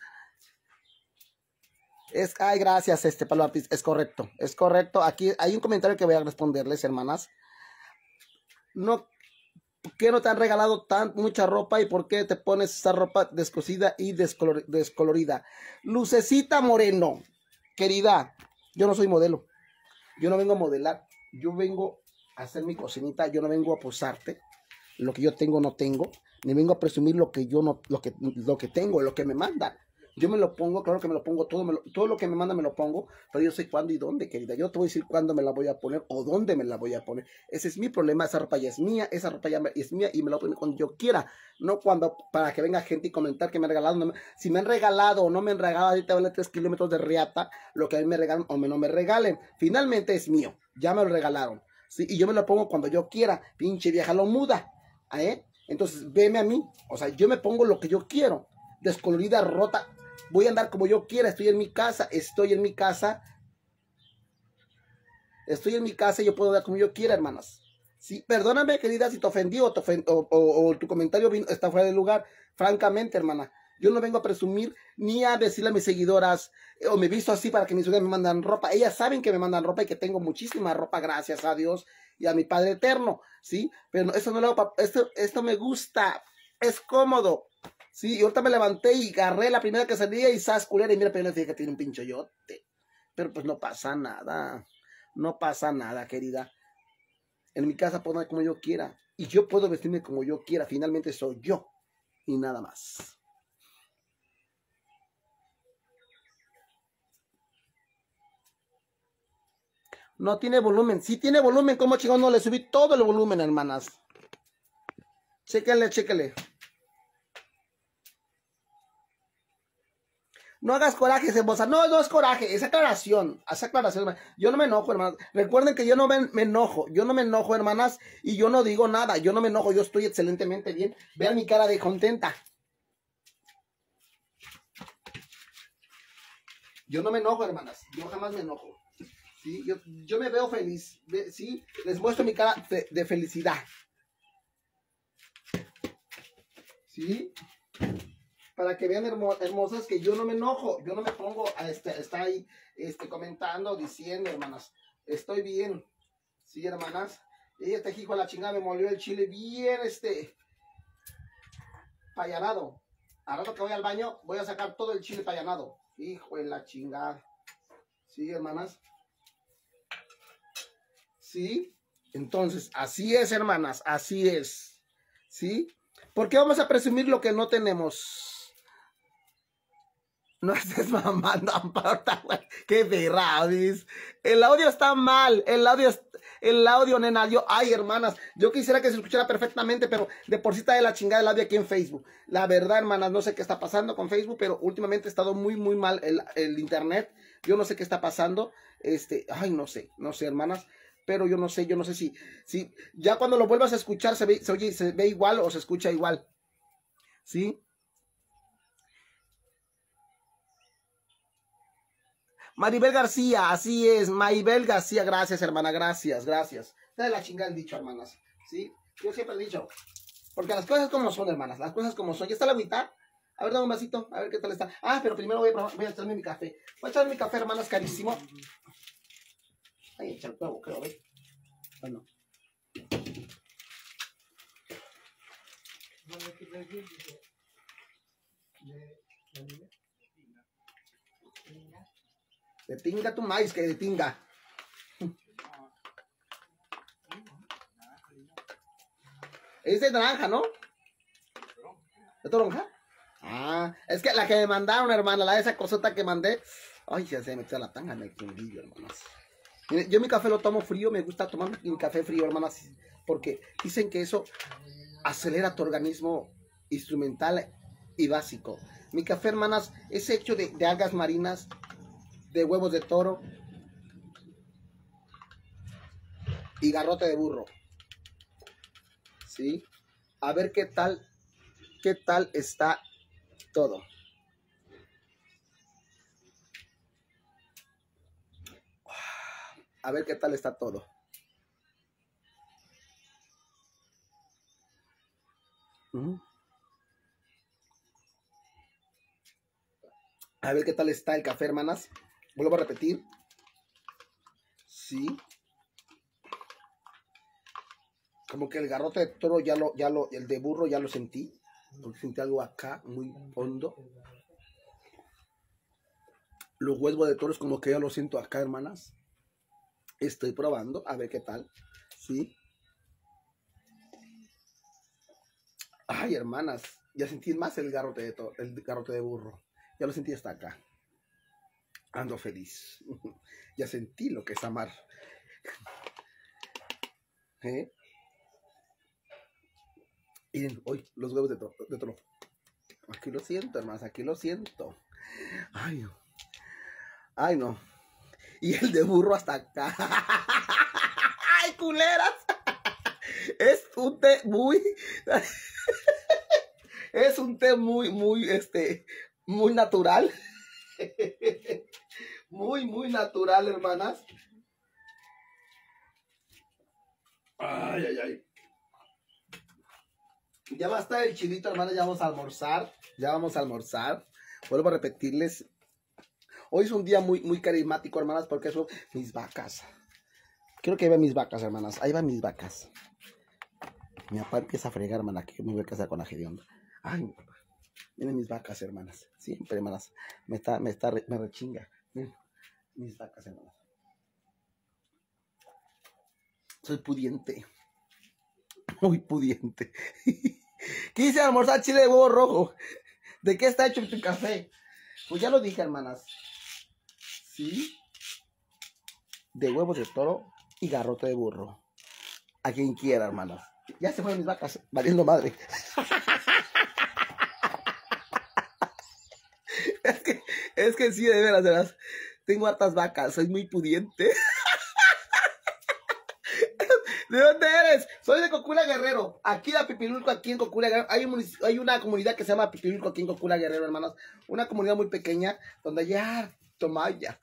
Es, ay, gracias, este, Pablo Ortiz. Es correcto, es correcto. Aquí hay un comentario que voy a responderles, hermanas. No. ¿Por qué no te han regalado tan mucha ropa y por qué te pones esa ropa descosida y descolor, descolorida? Lucecita Moreno, querida, yo no soy modelo. Yo no vengo a modelar. Yo vengo a hacer mi cocinita. Yo no vengo a posarte. Lo que yo tengo no tengo. Ni vengo a presumir lo que yo no, lo que, lo que tengo, lo que me mandan. Yo me lo pongo, claro que me lo pongo, todo, me lo, todo lo que me manda me lo pongo, pero yo sé cuándo y dónde, querida. Yo te voy a decir cuándo me la voy a poner o dónde me la voy a poner. Ese es mi problema, esa ropa ya es mía, esa ropa ya es mía y me la voy a poner cuando yo quiera. No cuando, para que venga gente y comentar que me han regalado. No me, si me han regalado o no me han regalado, ahorita vale tres kilómetros de riata, lo que a mí me regalan o me no me regalen. Finalmente es mío, ya me lo regalaron, ¿sí? Y yo me lo pongo cuando yo quiera, pinche vieja lo muda, ¿eh? Entonces, veme a mí, o sea, yo me pongo lo que yo quiero, descolorida, rota. Voy a andar como yo quiera, estoy en mi casa, estoy en mi casa, estoy en mi casa y yo puedo andar como yo quiera, hermanas. Sí, perdóname, querida, si te ofendí o, te ofend o, o, o tu comentario vino, está fuera de lugar. Francamente, hermana, yo no vengo a presumir ni a decirle a mis seguidoras, eh, o me he visto así para que mis seguidoras me mandan ropa. Ellas saben que me mandan ropa y que tengo muchísima ropa, gracias a Dios y a mi Padre Eterno, ¿sí? Pero eso no lo hago, esto, esto me gusta, es cómodo. Sí, y ahorita me levanté y agarré la primera que salía y sas culera y mira, pero dije que tiene un pinchoyote. Pero pues no pasa nada, no pasa nada, querida. En mi casa puedo andar como yo quiera y yo puedo vestirme como yo quiera, finalmente soy yo y nada más. No tiene volumen, sí tiene volumen, como chingón no le subí todo el volumen, hermanas. Chéquenle, chéquenle. No hagas coraje, Cebosa. No, no es coraje, es aclaración. Es aclaración. Yo no me enojo, hermanas. Recuerden que yo no me, me enojo. Yo no me enojo, hermanas. Y yo no digo nada. Yo no me enojo. Yo estoy excelentemente bien. Vean mi cara de contenta. Yo no me enojo, hermanas. Yo jamás me enojo. ¿Sí? Yo, yo me veo feliz. ¿Sí? Les muestro mi cara de, de felicidad. ¿Sí? para que vean hermo hermosas que yo no me enojo, yo no me pongo a este, está ahí este, comentando, diciendo, hermanas, estoy bien, sí, hermanas, y este hijo de la chingada me molió el chile bien, este, payanado. Al rato que voy al baño, voy a sacar todo el chile payanado, hijo de la chingada, sí, hermanas, sí, entonces, así es, hermanas, así es, sí, ¿por qué vamos a presumir lo que no tenemos? No estés mamando, Amparo, qué ferradis. El audio está mal, el audio, el audio, nena. Yo, ay, hermanas, yo quisiera que se escuchara perfectamente, pero de por sí está de la chingada el audio aquí en Facebook. La verdad, hermanas, no sé qué está pasando con Facebook, pero últimamente ha estado muy, muy mal el, el internet. Yo no sé qué está pasando. Este, ay, no sé, no sé, hermanas. Pero yo no sé, yo no sé si, si ya cuando lo vuelvas a escuchar se ve, se oye, se ve igual o se escucha igual. ¿Sí? Maribel García, así es, Maribel García, gracias, hermana, gracias, gracias. Está de la chingada el dicho, hermanas, ¿sí? Yo siempre he dicho, porque las cosas como son, hermanas, las cosas como son. ¿Ya está la agüita? A ver, dame un vasito, a ver qué tal está. Ah, pero primero voy a, voy a echarme mi café. Voy a echarme mi café, hermanas, carísimo. Ay, echar el huevo, creo, ¿ves? Bueno. De tinga tu maíz, que de tinga. Es de naranja, ¿no? ¿De toronja? Ah, es que la que me mandaron, hermana, la de esa cosota que mandé. Ay, ya se me metió la tanga en el fundillo, hermanas. Mire, yo mi café lo tomo frío, me gusta tomar mi café frío, hermanas, porque dicen que eso acelera tu organismo instrumental y básico. Mi café, hermanas, es hecho de, de algas marinas, de huevos de toro y garrote de burro. ¿Sí? A ver qué tal, qué tal está todo. A ver qué tal está todo. ¿Mm? A ver qué tal está el café, hermanas. Vuelvo a repetir. Sí. Como que el garrote de toro ya lo, ya lo, el de burro ya lo sentí. Porque sentí algo acá muy hondo. Los huevos de toro es como que ya lo siento acá, hermanas. Estoy probando, a ver qué tal. Sí. Ay, hermanas, ya sentí más el garrote de toro, el garrote de burro. Ya lo sentí hasta acá. Ando feliz. Ya sentí lo que es amar. ¿Eh? Miren, hoy los huevos de, toro, de toro. Aquí lo siento, hermanas, aquí lo siento. Ay, no. Ay, no. Y el de burro hasta acá. ¡Ay, culeras! Es un té muy... Es un té muy, muy, este... Muy natural. Muy, muy natural, hermanas. Ay, ay, ay. Ya va a estar el chilito, hermanas. Ya vamos a almorzar. Ya vamos a almorzar. Vuelvo a repetirles. Hoy es un día muy, muy carismático, hermanas, porque son mis vacas. Quiero que vean mis vacas, hermanas. Ahí van mis vacas. Mi papá empieza a fregar, hermana, que me voy a casar con la hedionda. Ay, mi papá. Miren mis vacas, hermanas. Siempre, hermanas. Me está, me está, me rechinga. Miren, mis vacas, hermanas. Soy pudiente. Muy pudiente. Quise almorzar chile de huevo rojo. ¿De qué está hecho tu café? Pues ya lo dije, hermanas. ¿Sí? De huevos de toro y garrote de burro. A quien quiera, hermanas. Ya se fueron mis vacas, valiendo madre. Es que, es que sí, de veras, de veras. Tengo hartas vacas, soy muy pudiente. ¿De dónde eres? Soy de Cocula Guerrero. Aquí de Pipilulco, aquí en Cocula Guerrero. Hay, un, hay una comunidad que se llama Pipilulco aquí en Cocula Guerrero, hermanas. Una comunidad muy pequeña donde ya tomaya.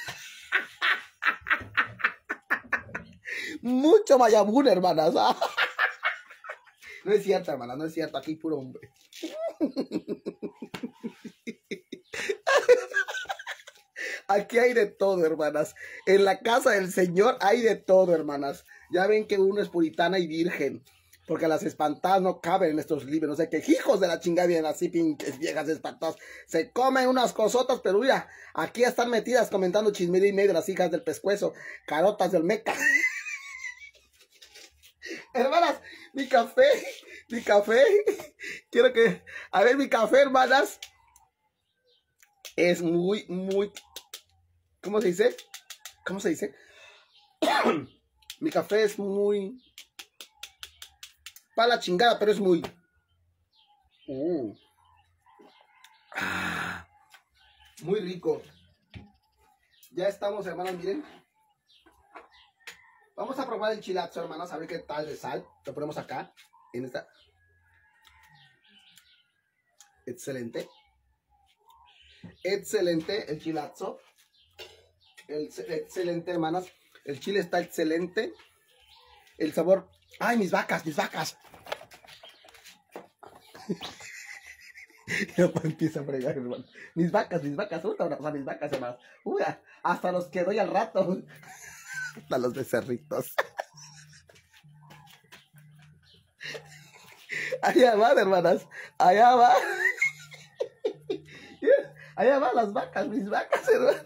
Mucho mayabún, hermanas. No es cierto, hermanas, no es cierto. Aquí puro hombre. Aquí hay de todo, hermanas. En la casa del Señor hay de todo, hermanas. Ya ven que uno es puritana y virgen. Porque las espantadas no caben en estos libros. No sé qué hijos de la chingada vienen así, pinches viejas espantadas. Se comen unas cosotas, pero mira, aquí están metidas comentando chismería y medio las hijas del pescuezo. Carotas del meca. Hermanas, mi café, mi café. Quiero que... A ver, mi café, hermanas. Es muy, muy... ¿Cómo se dice? ¿Cómo se dice? Mi café es muy... para la chingada, pero es muy... Uh. Ah, muy rico. Ya estamos, hermanas, miren. Vamos a probar el chilazo, hermanas, a ver qué tal de sal. Lo ponemos acá, en esta. Excelente. Excelente el chilazo. El, excelente, hermanas. El chile está excelente. El sabor... ¡Ay, mis vacas, mis vacas! Ya empieza a fregar, hermano. Mis vacas, mis vacas. Uy, o sea, mis vacas, hermanas. Uy, hasta los que doy al rato. Hasta los becerritos. Allá van, hermanas. Allá va. Allá van las vacas, mis vacas, hermanas.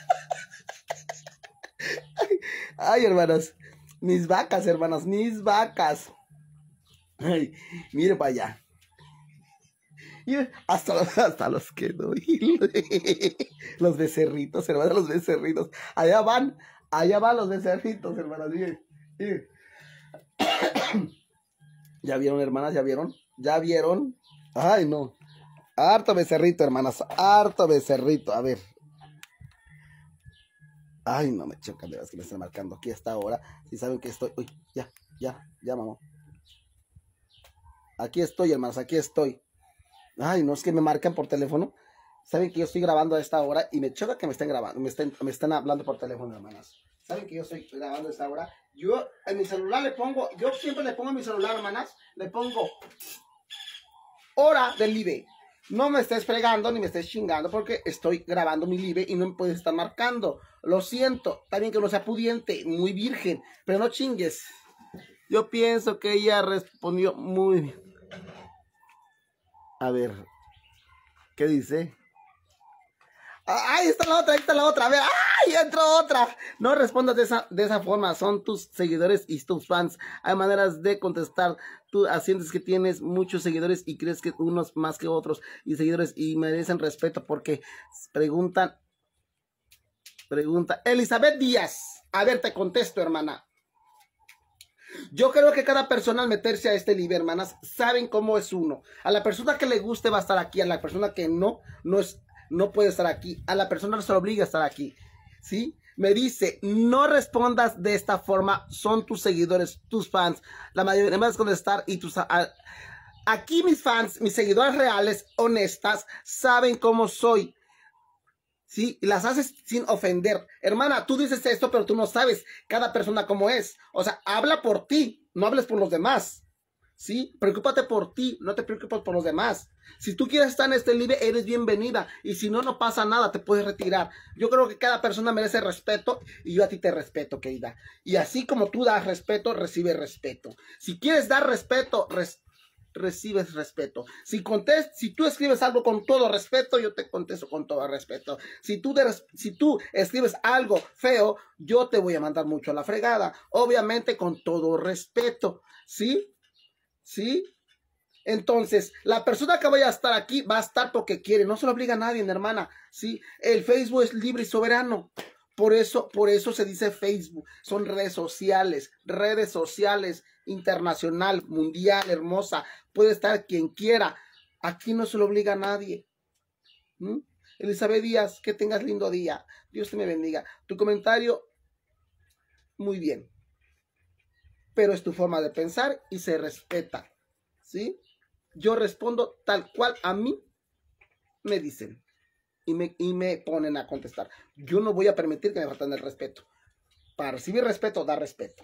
Ay, ay, hermanas. Mis vacas, hermanas, mis vacas. Ay, mire para allá. Mire, hasta, los, hasta los que doy. Los becerritos, hermanas, los becerritos. Allá van, allá van los becerritos, hermanas. Mire, mire. ¿Ya vieron, hermanas? ¿Ya vieron? ¿Ya vieron? Ay, no. Harto becerrito, hermanas. Harto becerrito. A ver. Ay, no me chocan de las que me están marcando aquí hasta ahora. Si saben que estoy... Uy, ya, ya, ya, mamá. Aquí estoy, hermanos, aquí estoy. Ay, no, es que me marcan por teléfono. Saben que yo estoy grabando a esta hora y me choca que me estén grabando, me estén, me están hablando por teléfono, hermanas. Saben que yo estoy grabando a esta hora. Yo en mi celular le pongo, yo siempre le pongo en mi celular, hermanas, le pongo hora del live. No me estés fregando ni me estés chingando porque estoy grabando mi live y no me puedes estar marcando. Lo siento, también que no sea pudiente, muy virgen, pero no chingues. Yo pienso que ella respondió muy bien. A ver, ¿qué dice? ¡Ay, está la otra! Ahí está la otra. A ver, ¡ay, entró otra! No respondas de esa, de esa forma. Son tus seguidores y tus fans. Hay maneras de contestar. Tú sientes que tienes muchos seguidores y crees que unos más que otros y seguidores y merecen respeto porque preguntan. Pregunta. Elizabeth Díaz. A ver, te contesto, hermana. Yo creo que cada persona al meterse a este live, hermanas, saben cómo es uno. A la persona que le guste va a estar aquí. A la persona que no, no es... no puede estar aquí, a la persona no se le obliga a estar aquí, ¿sí? Me dice, no respondas de esta forma, son tus seguidores, tus fans, la mayoría vas a contestar y tus... A, aquí mis fans, mis seguidores reales, honestas, saben cómo soy, ¿sí? Y las haces sin ofender. Hermana, tú dices esto, pero tú no sabes cada persona cómo es, o sea, habla por ti, no hables por los demás. ¿Sí? Preocúpate por ti, no te preocupes por los demás. Si tú quieres estar en este live, eres bienvenida. Y si no, no pasa nada, te puedes retirar. Yo creo que cada persona merece respeto y yo a ti te respeto, querida. Y así como tú das respeto, recibes respeto. Si quieres dar respeto, res recibes respeto. Si, contest si tú escribes algo con todo respeto, yo te contesto con todo respeto. Si tú, si tú escribes algo feo, yo te voy a mandar mucho a la fregada. Obviamente con todo respeto, ¿sí? ¿Sí? Entonces, la persona que vaya a estar aquí va a estar porque quiere, no se lo obliga a nadie, hermana, ¿sí? El Facebook es libre y soberano, por eso, por eso se dice Facebook, son redes sociales, redes sociales, internacional, mundial, hermosa, puede estar quien quiera, aquí no se lo obliga a nadie. ¿Mm? Elizabeth Díaz, que tengas lindo día, Dios te me bendiga, tu comentario, muy bien. Pero es tu forma de pensar y se respeta, ¿sí? Yo respondo tal cual a mí me dicen y me, y me ponen a contestar. Yo no voy a permitir que me falten el respeto. Para recibir respeto, da respeto.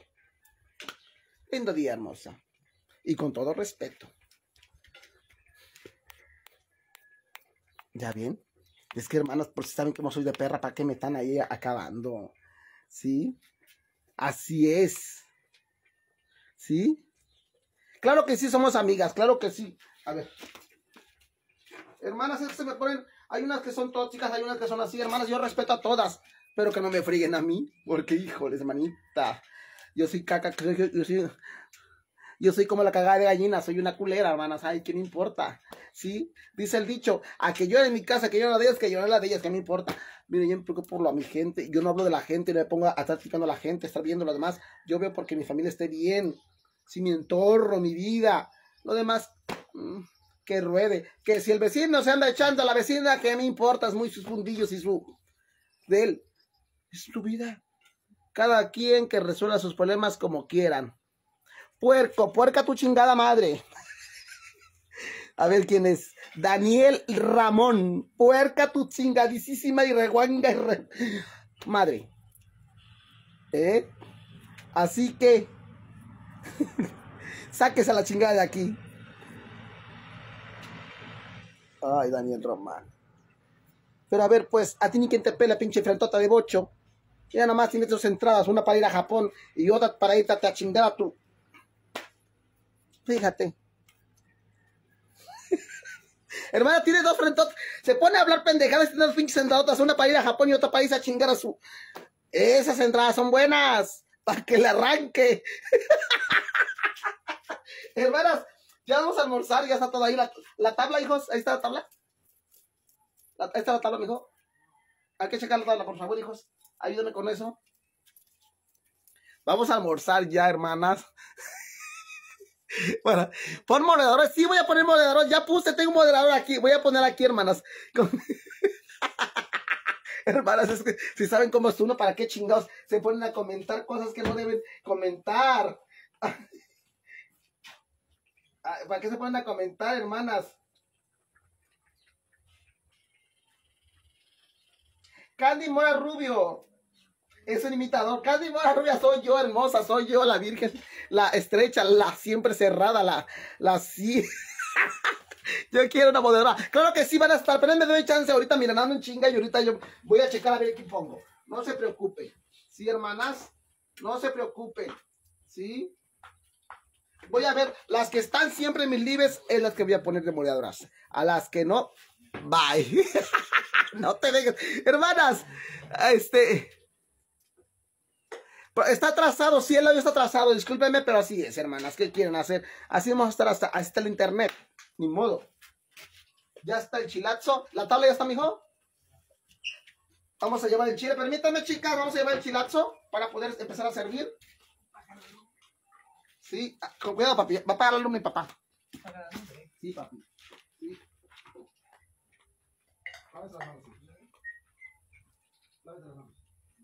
Lindo día, hermosa. Y con todo respeto. ¿Ya bien? Es que, hermanas, por si saben cómo soy de perra, ¿para qué me están ahí acabando? ¿Sí? Así es. ¿Sí? Claro que sí somos amigas, claro que sí. A ver. Hermanas, es que se me ponen... Hay unas que son tóxicas, hay unas que son así, hermanas. Yo respeto a todas, pero que no me friguen a mí. Porque, híjoles, manita. Yo soy caca, yo, yo, yo soy... Yo soy como la cagada de gallina, soy una culera, hermanas. Ay, ¿qué me importa? ¿Sí? Dice el dicho, a que llore en mi casa, que llore la de ellas, que llore la de ellas, ¿qué me importa? Mire, yo me preocupo por lo a mi gente. Yo no hablo de la gente, no me pongo a estar criticando a la gente, a estar viendo lo demás. Yo veo porque mi familia esté bien. Si mi entorno, mi vida, lo demás, mmm, que ruede. Que si el vecino se anda echando a la vecina, ¿qué me importa? Es muy sus fundillos y su... de él. Es tu vida. Cada quien que resuelva sus problemas como quieran. Puerco, puerca tu chingada madre. A ver quién es. Daniel Ramón. Puerca tu chingadísima y reguanga y re... madre. ¿Eh? Así que sáquese a la chingada de aquí. Ay, Daniel Román. Pero a ver, pues, a ti ni quien te pela, pinche frentota de bocho. Ya nomás tienes dos entradas, una para ir a Japón y otra para irte a chingar a tu... Fíjate. Hermana, tiene dos frentotas. Se pone a hablar pendejadas y tiene dos pinches entradas, una para ir a Japón y otra para irse a chingar a su... Esas entradas son buenas. Para que le arranque. Hermanas, ya vamos a almorzar, ya está todo ahí. La, la tabla, hijos, ahí está la tabla. La, ahí está la tabla, mijo. Hay que checar la tabla, por favor, hijos. Ayúdenme con eso. Vamos a almorzar ya, hermanas. Bueno, pon moderadores. Sí, voy a poner moderadores. Ya puse, tengo un moderador aquí. Voy a poner aquí, hermanas. Con... Hermanas, es que si saben cómo es uno, ¿para qué chingados se ponen a comentar cosas que no deben comentar? ¿Para qué se ponen a comentar, hermanas? Candy Mora Rubio es un imitador. Candy Mora Rubia soy yo, hermosa, soy yo, la virgen, la estrecha, la siempre cerrada, la, la sí. Yo quiero una moderadora. Claro que sí van a estar, pero me doy chance ahorita, miren, ando en chinga y ahorita yo voy a checar a ver qué pongo. No se preocupe. ¿Sí, hermanas? No se preocupe. ¿Sí? Voy a ver, las que están siempre en mis lives es las que voy a poner de moderadoras. A las que no, bye. No te dejes. Hermanas, este... Está atrasado, sí, el audio está atrasado, discúlpenme, pero así es, hermanas. ¿Qué quieren hacer? Así vamos a estar hasta, hasta está el internet. Ni modo. Ya está el chilazo. ¿La tabla ya está, mijo? Vamos a llevar el chile. Permítanme, chicas, vamos a llevar el chilazo para poder empezar a servir. Sí, con cuidado, papi. Va a pagar la luz mi papá. Sí, papi. Sí. Lávese las manos. Lávese las manos.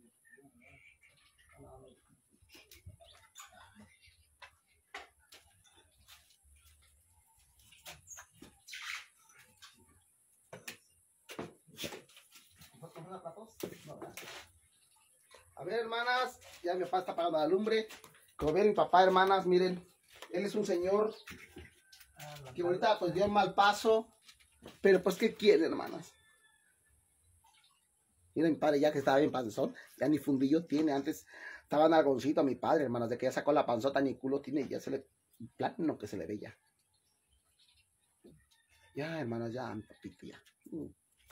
A ver, hermanas, ya mi papá está apagando la lumbre. Como ven, mi papá, hermanas, miren, él es un señor que ahorita pues dio un mal paso, pero pues ¿qué quiere, hermanas? Miren, mi padre ya que estaba bien panzón, ya ni fundillo tiene. Antes estaba nalgoncito a mi padre, hermanas, de que ya sacó la panzota, ni culo tiene, y ya se le, plátano que se le ve ya. Ya, hermanas, ya, mi papito, ya. Uh.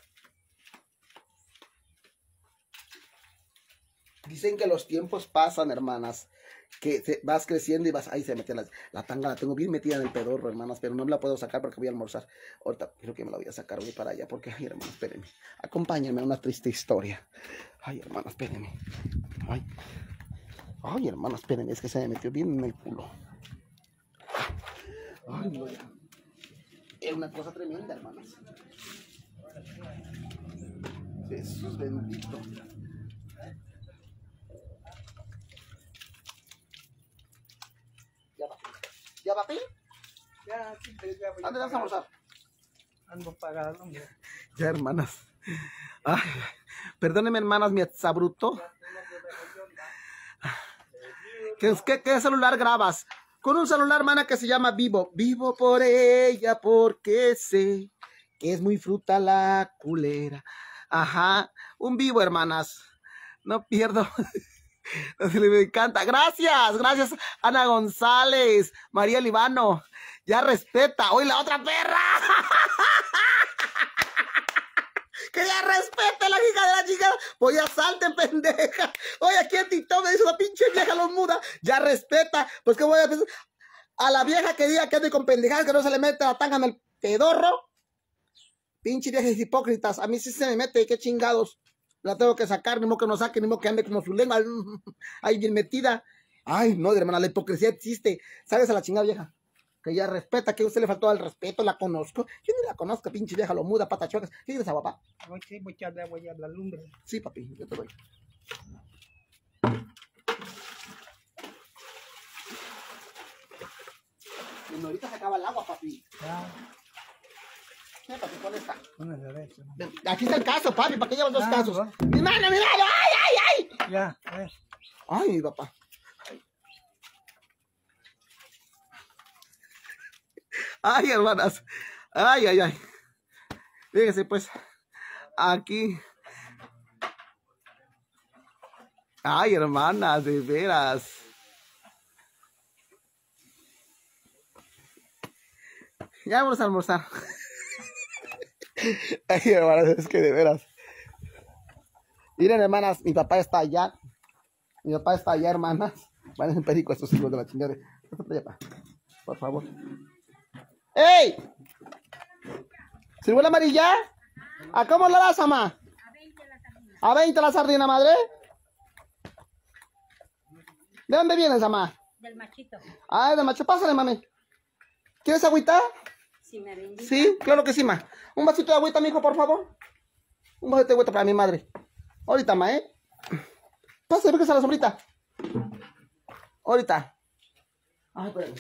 Dicen que los tiempos pasan, hermanas, que te vas creciendo y vas, ahí se mete la, la tanga, la tengo bien metida en el pedorro, hermanas, pero no me la puedo sacar porque voy a almorzar. Ahorita creo que me la voy a sacar, voy para allá, porque, ay, hermanas, espérenme, acompáñenme a una triste historia. Ay, hermanas, espérenme. Ay, ay, hermanas, espérenme, es que se me metió bien en el culo. Ay, no, ya. Es una cosa tremenda, hermanas. Jesús bendito. ¿Ya, papi? Ya, sí, pero ya voy a ¿Dónde vas a pagar. almorzar? Ando pagado, hombre. Ya, hermanas. Ay, perdónenme, hermanas, mi exabruto. ¿Qué, qué, ¿Qué celular grabas? Con un celular, hermana, que se llama Vivo. Vivo por ella porque sé que es muy fruta la culera. Ajá, un vivo, hermanas. No pierdo. Me encanta. Gracias, gracias, Ana González, María Libano. Ya respeta. Hoy la otra perra. Que ya respete la hija de la chica. Pues ya salten, pendeja. Oye, aquí en TikTok me dice una pinche vieja los muda. Ya respeta. Pues que voy a decir a la vieja que diga que ande con pendejadas, que no se le mete la tanga en el pedorro. Pinche viejas hipócritas. A mí sí se me mete. Qué chingados. La tengo que sacar. Ni modo que no saque. Ni modo que ande como su lengua ahí bien metida. Ay, no, hermana. La hipocresía existe. ¿Sabes a la chingada vieja? Que ya respeta, que a usted le faltó al respeto, la conozco. Yo ni la conozco, pinche vieja, lo muda, patachuecas. ¿Qué quieres, papá? Voy a echarle agua ya a la lumbre. Sí, papi, yo te doy. Y ahorita se acaba el agua, papi. Ya. ¿Qué, papi? ¿Cuál está? Una derecha. Aquí está el caso, papi, ¿para qué llevas dos Ah, casos? va. ¡Mi mano, mi mano! ¡Ay, ay, ay! Ya, a ver. Ay, mi papá. Ay, hermanas. Ay, ay, ay. Fíjense, pues. Aquí. Ay, hermanas, de veras. Ya vamos a almorzar. Ay, hermanas, es que de veras. Miren, hermanas, mi papá está allá. Mi papá está allá, hermanas. Van en perico estos hijos de la chingada. Por favor. ¡Ey! ¿Sirvió la amarilla? ¿A cómo la das, mamá? A veinte la sardina, madre. ¿De dónde vienes, mamá? Del machito. Ah, del macho. Pásale, mami. ¿Quieres agüita? Si me bendiga. Sí, claro que sí, ma. Un vasito de agüita, mijo, por favor. Un vasito de agüita para mi madre. Ahorita, ma, ¿eh? Pásale, véngase a la sombrita. Ahorita. Ay, espérame.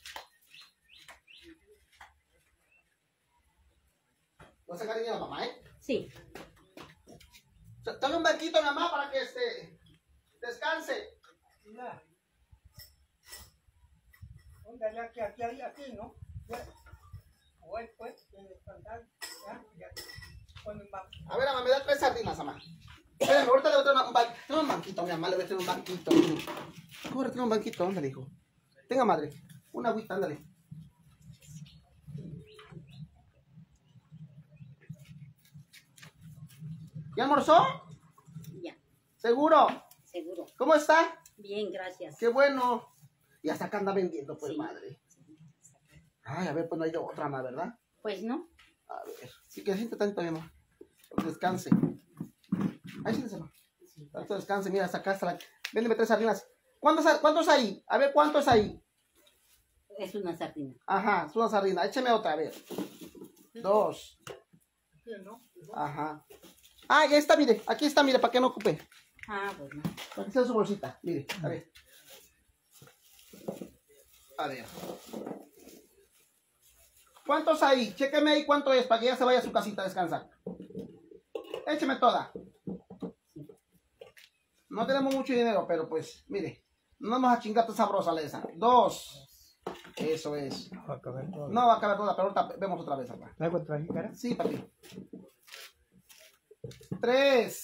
¿No se cariño a la mamá, eh? Sí. Dale un banquito a mi mamá para que este, descanse. Ya. Póngale aquí, aquí, aquí, aquí, ¿no? Ya. Hoy, pues, tiene que descansar. Ya, ya. Pon un banco. A ver, mamá, me da tres sardinas, mamá. Espérame, ahorita le voy a traer un, ba traer un banquito a mi mamá, le voy a traer un banquito. ¿Cómo le traer un banquito? Ándale, hijo. Tenga, madre. Una agüita, ándale. ¿Ya almorzó? Ya. ¿Seguro? Seguro. ¿Cómo está? Bien, gracias. Qué bueno. Y hasta acá anda vendiendo, pues, Sí. madre. Ay, a ver, pues no hay de otra más, ¿verdad? Pues no. A ver. Sí, que siente tanto, mi mamá. Descanse. Ahí siéntese, mamá. Sí. Tanto descanse, mira, hasta acá, hasta la... Véndeme tres sardinas. ¿Cuántos, ¿Cuántos hay? A ver, ¿cuántos hay? Es una sardina. Ajá, es una sardina. Écheme otra, a ver. Dos. Sí, ¿no? Ajá. Ah, ya está, mire. Aquí está, mire, para que no ocupe. Ah, bueno. Para que esté en su bolsita. Mire, a ver. A ver. ¿Cuántos hay? Chéqueme ahí cuánto es para que ya se vaya a su casita a descansar. Écheme toda. No tenemos mucho dinero, pero pues, mire. No vamos a chingar toda sabrosa la esa. Dos. Eso es. Va a acabar todo. No va a acabar toda, pero ahorita vemos otra vez acá. ¿Traigo otra jícara? Sí, papi. Tres.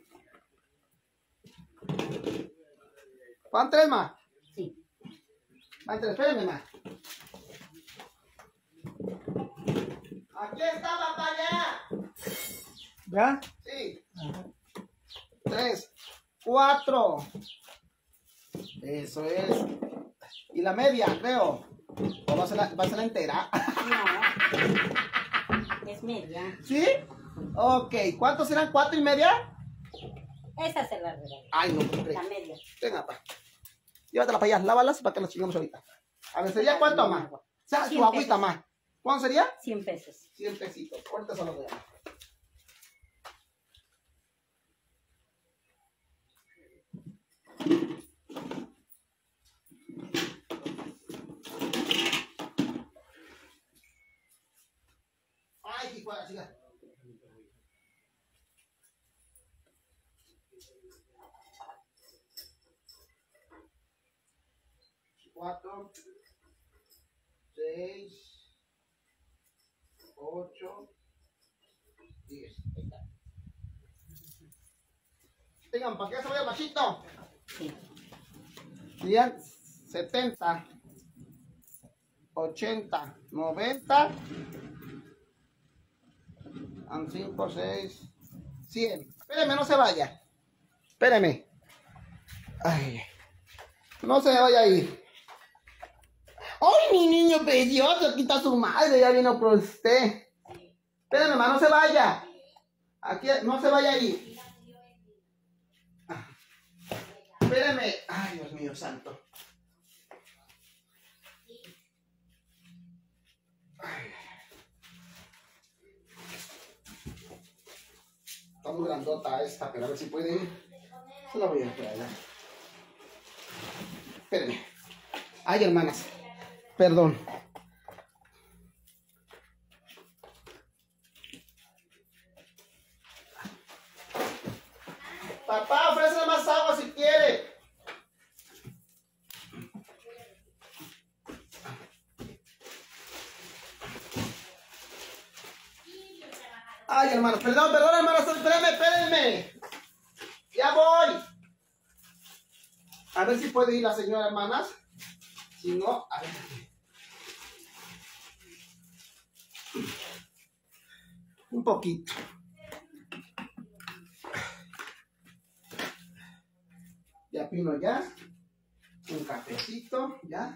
¿Van tres, ma? Sí. Van tres, espérenme, ma. Aquí está, papaya. ¿Ya? Sí. Ajá. Tres. Cuatro. Eso es. Y la media, creo. ¿O va a ser la, va a ser la entera? No. Es media. ¿Sí? Ok. ¿Cuántos serán? ¿Cuatro y media? Esa se la regalé. Ay, no, ¿cómo crees? La media. Venga, pa. Llévatela para allá. Lávalas para que las chingamos ahorita. A ver, ¿sería cuánto, ma? O sea, Cien tu agüita, pesos. ma. ¿Cuánto sería? Cien pesos. Cien pesitos. Ahorita se los voy a dar. Ay, qué cuadra, chica. Cuatro, seis, ocho, diez. Ahí está. Tengan, ¿para qué se vaya el machito? Sí. Serían setenta, ochenta, noventa, cinco, seis, cien. Espéreme, no se vaya. Espéreme. Ay, no se me vaya a ir. ¡Ay, mi niño precioso! Aquí está su madre, ya vino por usted. Espérame, ma, no se vaya. Aquí, no se vaya a ir. Ah. Espérame. Ay, Dios mío santo. Ay. Está muy grandota esta, pero a ver si puede ir. Se la voy a esperar allá. Espérenme. Ay, hermanas. Perdón. Papá, ofrécele más agua si quiere. Ay, hermanos, perdón, perdón, hermanos, espérenme, espérenme. Ya voy. A ver si puede ir la señora, hermanas. Si no, a ver. Un poquito. Ya pino ya. Un cafecito, ya.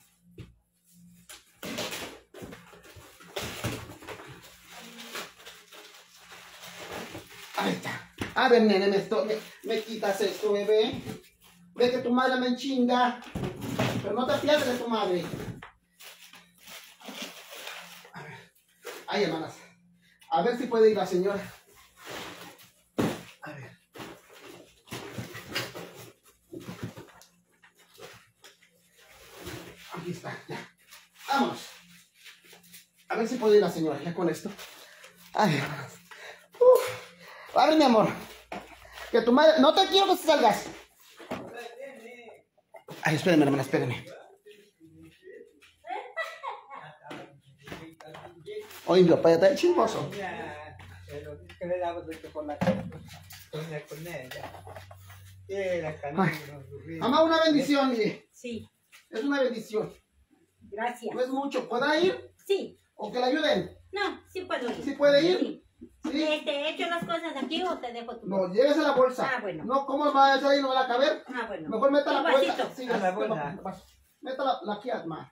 Ahí está. A ver, nene, me, esto, me, me quitas esto, bebé. Ve que tu madre me enchinga. Pero no te pierdes de tu madre. A ver. Ay, hermanas. A ver si puede ir la señora. A ver. Aquí está, ya. Vámonos. A ver si puede ir la señora, ya con esto. Ay, hermanas. Uf. A ver, mi amor. Que tu madre... No te quiero que salgas. Ay, espérenme, hermana, espérenme. Oye, mi papá ya está chismoso. Mamá, una bendición, mire. Sí. Es una bendición. Gracias. No es mucho. ¿Podrá ir? Sí. ¿O que la ayuden? No, sí puedo ir. ¿Sí puede ir? Sí. ¿Sí? Este, ¿he hecho las cosas aquí o te dejo tu No, llévese la bolsa. Ah, bueno. No, ¿cómo va a echar ahí? No va a caber. Ah, bueno. Mejor meta la Un bolsa. vasito. Sí, A la así, bolsa. papá. Meta la, la aquí, Asma.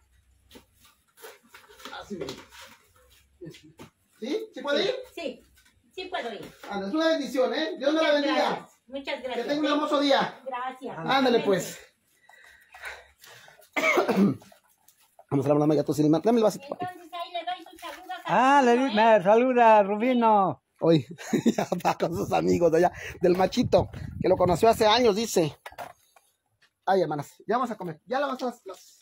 Así mismo. ¿Sí? ¿Sí puede ir? Sí. Sí puedo ir. Anda, es una bendición, ¿eh? Dios me la Muchas bendiga. gracias. Muchas gracias. Que tenga un hermoso día. Gracias. Ándale, pues. Vamos a la mamá, ya tú, Silima. Dame el vasito, papi. Entonces ahí le doy sus saludos a Ah, le Rufino, di- ¿eh? me saluda Rubino. Hoy ya va con sus amigos de allá, del machito, que lo conoció hace años, dice. Ay, hermanas, ya vamos a comer. Ya la vas a las... las-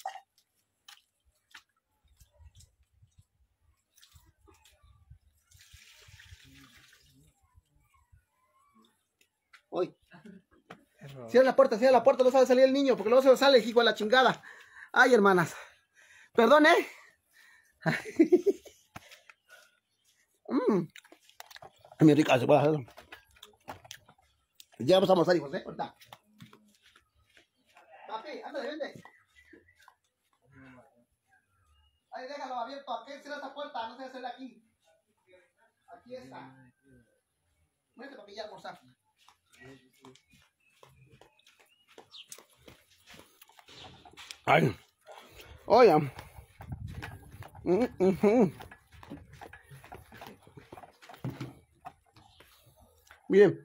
Hoy. Cierra la puerta, cierra la puerta, no sabe salir el niño, porque luego se lo sale, hijo de la chingada. Ay, hermanas. Perdón, ¿eh? Mmm. Muy rica, se puede hacer. Ya vamos a almorzar, hijos, ¿eh? Ahorita. Papi, ándale, vente. Ahí déjalo abierto. Aquí cierra esta puerta, no se hace de aquí. Aquí está. Vente, papi, ya a almorzar. Ay. Oye. Mm, mm, mm. Miren.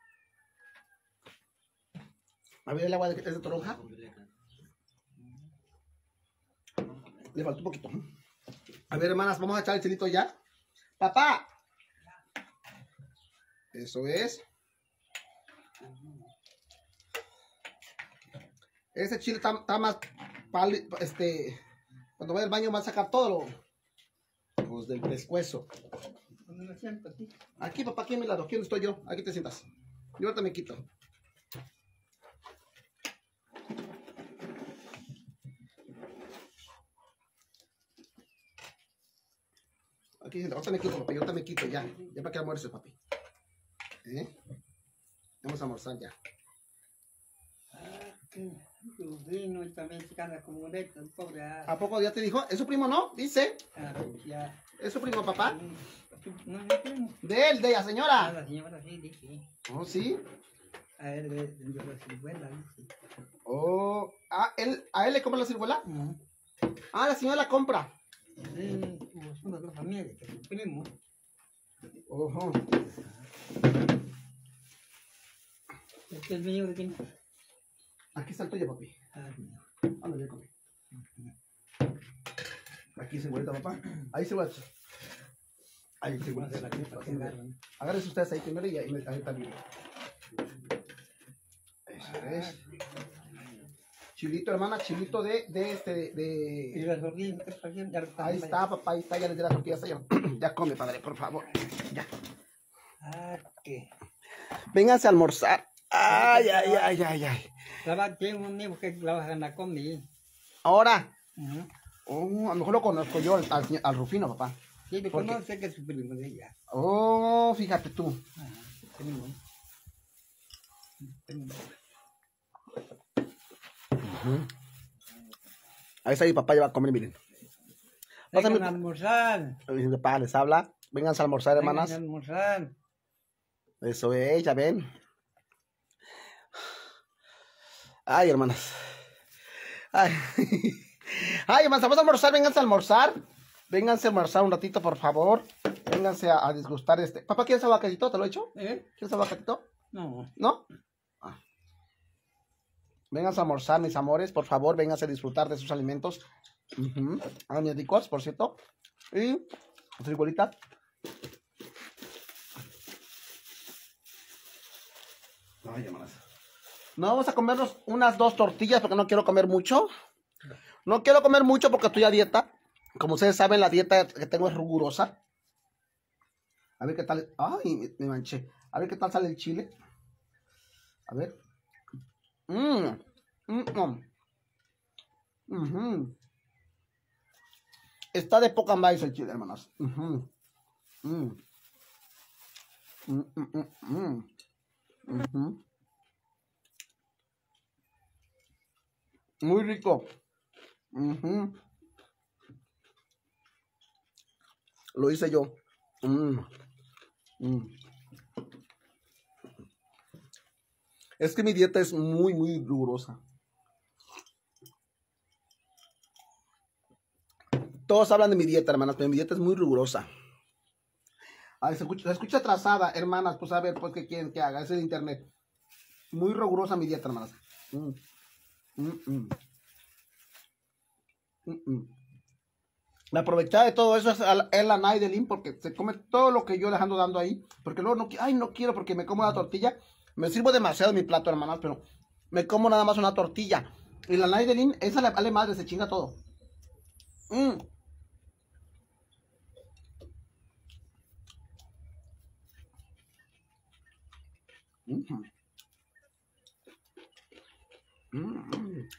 A ver el agua de, es de toronja. Le faltó un poquito. A ver, hermanas, vamos a echar el chilito ya. ¡Papá! Eso es. Ese chile está, está más pali, este, cuando vaya al baño va a sacar todo lo, pues, del pescuezo. ¿Dónde me siento aquí? Aquí, papá, aquí a mi lado. Aquí donde estoy yo. Aquí te sientas. Yo ahorita me quito. Aquí, ahorita me quito, papi. Yo ahorita me quito ya. Ya para que almuerce, papi. ¿Eh? Vamos a almorzar ya. Tu vino y también se gana como un esto, el pobre. ah, ¿A poco ya te dijo? ¿Es su primo, no? Dice. ah, ya. ¿Es su primo, papá? No, no tengo. De él, de la Ah, señora. la señora sí, dice. Oh, sí. A él le dio la ciruela, dice. Oh, ¿a él, ¿a él le compra la ciruela? Ujú. Ah, la señora la compra. Sí, pues una de las familias, que es su primo. Ojo. Este es mío de quién. Aquí está el tuyo, papi. Ah, mío. Ándale, ya come. Aquí cebollita, papá. Ahí cebollita. Ahí Más de cebollita. la que para que agarren. Agárrense ustedes ahí primero y ahí, me- ahí también. Eso es. Chilito, hermana, chilito de, de este, Y de... las tortillas, ¿qué pasa? Ya lo están Ahí está, papá, ahí está, ya les di las tortillas, ya. Ya come, padre, por favor. Ya. Ah, ¿qué? Vénganse a almorzar. Ay, ay, ay, ay, ay. La va, tiene un amigo que la vas a ganar conmigo. Ahora, Ujú. oh, a lo mejor lo conozco yo al, al, señor- al Rufino, papá. Sí, le ¿Por qué? conoce que es su primo de ella. Oh, fíjate tú. Ajá, primo. Primo. Ahí está mi papá, ya va a comer, miren. Pásame- Vengan a almorzar. Mi papá les habla. Vénganse a almorzar, hermanas. Vengan a almorzar. Eso es, ya ven. Ay, hermanas. Ay, Ay hermanas, vamos a almorzar, vénganse a almorzar. Vénganse a almorzar un ratito, por favor. Vénganse a, a disgustar este. Papá, ¿quieres aguacatito? ¿Te lo he hecho? ¿Eh? ¿Quieres aguacatito? No. ¿No? Ah. Vénganse a almorzar, mis amores, por favor, vénganse a disfrutar de sus alimentos. Uh-huh. A mis ricos, por cierto. Y frijolita. Ay, hermanas. No, vamos a comernos unas dos tortillas porque no quiero comer mucho. No quiero comer mucho porque estoy a dieta. Como ustedes saben, la dieta que tengo es rigurosa. A ver qué tal. Ay, me, me manché. A ver qué tal sale el chile. A ver. Mmm. Mmm. Mmm. Está de poca maíz el chile, hermanas. Mmm. Mmm. Mmm. Mmm. Mmm. Mmm. Muy rico. Uh-huh. Lo hice yo. Mm. Mm. Es que mi dieta es muy, muy rigurosa. Todos hablan de mi dieta, hermanas, pero mi dieta es muy rigurosa. Ay, se escucha, se escucha atrasada, hermanas. Pues a ver, pues, ¿qué quieren que haga? Es de internet. Muy rigurosa mi dieta, hermanas. Mm. Mm, mm. Mm, mm. La aprovechada de todo eso es, al- es la Naidelin porque se come todo lo que yo les ando dando ahí. Porque luego no, qui- ay, no quiero porque me como la tortilla. Me sirvo demasiado en mi plato, hermanas, pero me como nada más una tortilla. Y la Naidelin, esa le vale madre, se chinga todo. Mm. Mm. Mm, mm.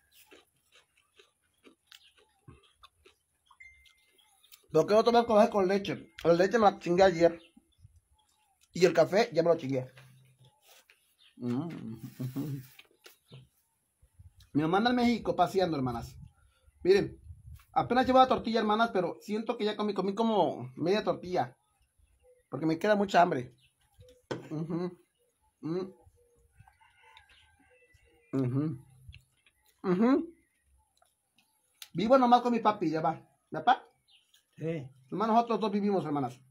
Lo quiero tomar con café con leche. La leche me la chingué ayer. Y el café ya me lo chingué. Mm. Mi mamá anda en México paseando, hermanas. Miren, apenas llevo la tortilla, hermanas, pero siento que ya comí, comí como media tortilla. Porque me queda mucha hambre. Ujú. Mm. Ujú. Ujú. Vivo nomás con mi papi, ya va. ¿Ya pa? Sí. Nomás nosotros dos vivimos, hermanas.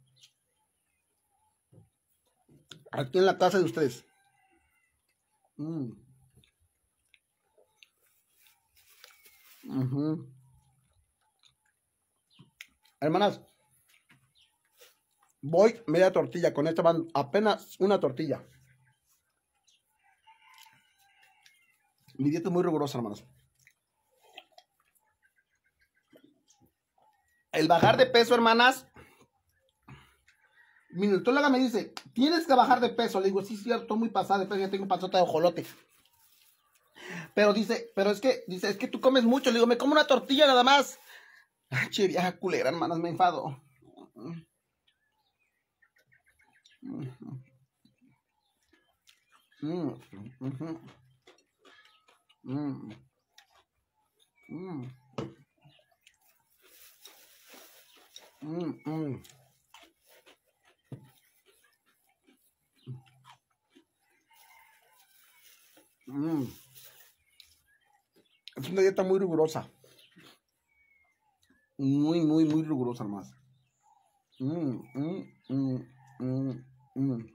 Aquí en la casa de ustedes. Mm. Ujú. Hermanas, voy media tortilla. Con esta van apenas una tortilla. Mi dieta es muy rigurosa, hermanas. El bajar de peso, hermanas. Mi nutrióloga me dice, tienes que bajar de peso. Le digo, sí, cierto, estoy muy pasada de peso, ya tengo panzota de ojolote. Pero dice, pero es que, dice, es que tú comes mucho. Le digo, me como una tortilla nada más. Ay, che, vieja culera, hermanas, me enfado. Mm, ujú. Mm. Mm. Mm, mm. Mm. Es una dieta muy rigurosa. Muy, muy, muy rigurosa, hermanas. Mm, mm, mm, mm, mm.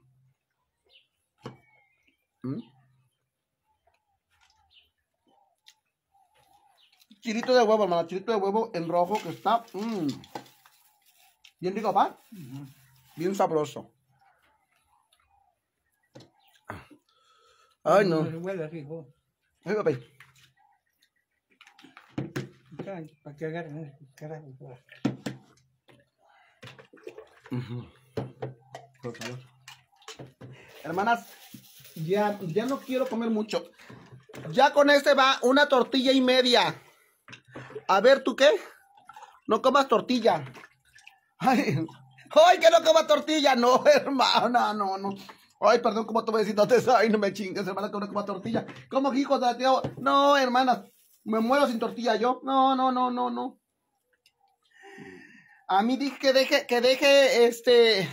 Mm. Chilito de huevo, hermana. Chilito de huevo en rojo que está mm, bien rico, ¿va? Bien sabroso. Ay, no. Huele rico. Ay, papi. Para que agarren el carajo. Ujú. Por favor. Hermanas, ya, ya no quiero comer mucho. Ya con este va una tortilla y media. A ver, ¿tú qué? No comas tortilla. Ay, ay, que no comas tortilla. No, hermana, no, no. Ay, perdón, como tú me decís, no te sabes, no me chingues, hermana, que no comas tortilla. ¿Cómo hijos de la tía? No, hermanas, me muero sin tortilla yo. No, no, no, no, no. A mí dije que deje, que deje, este...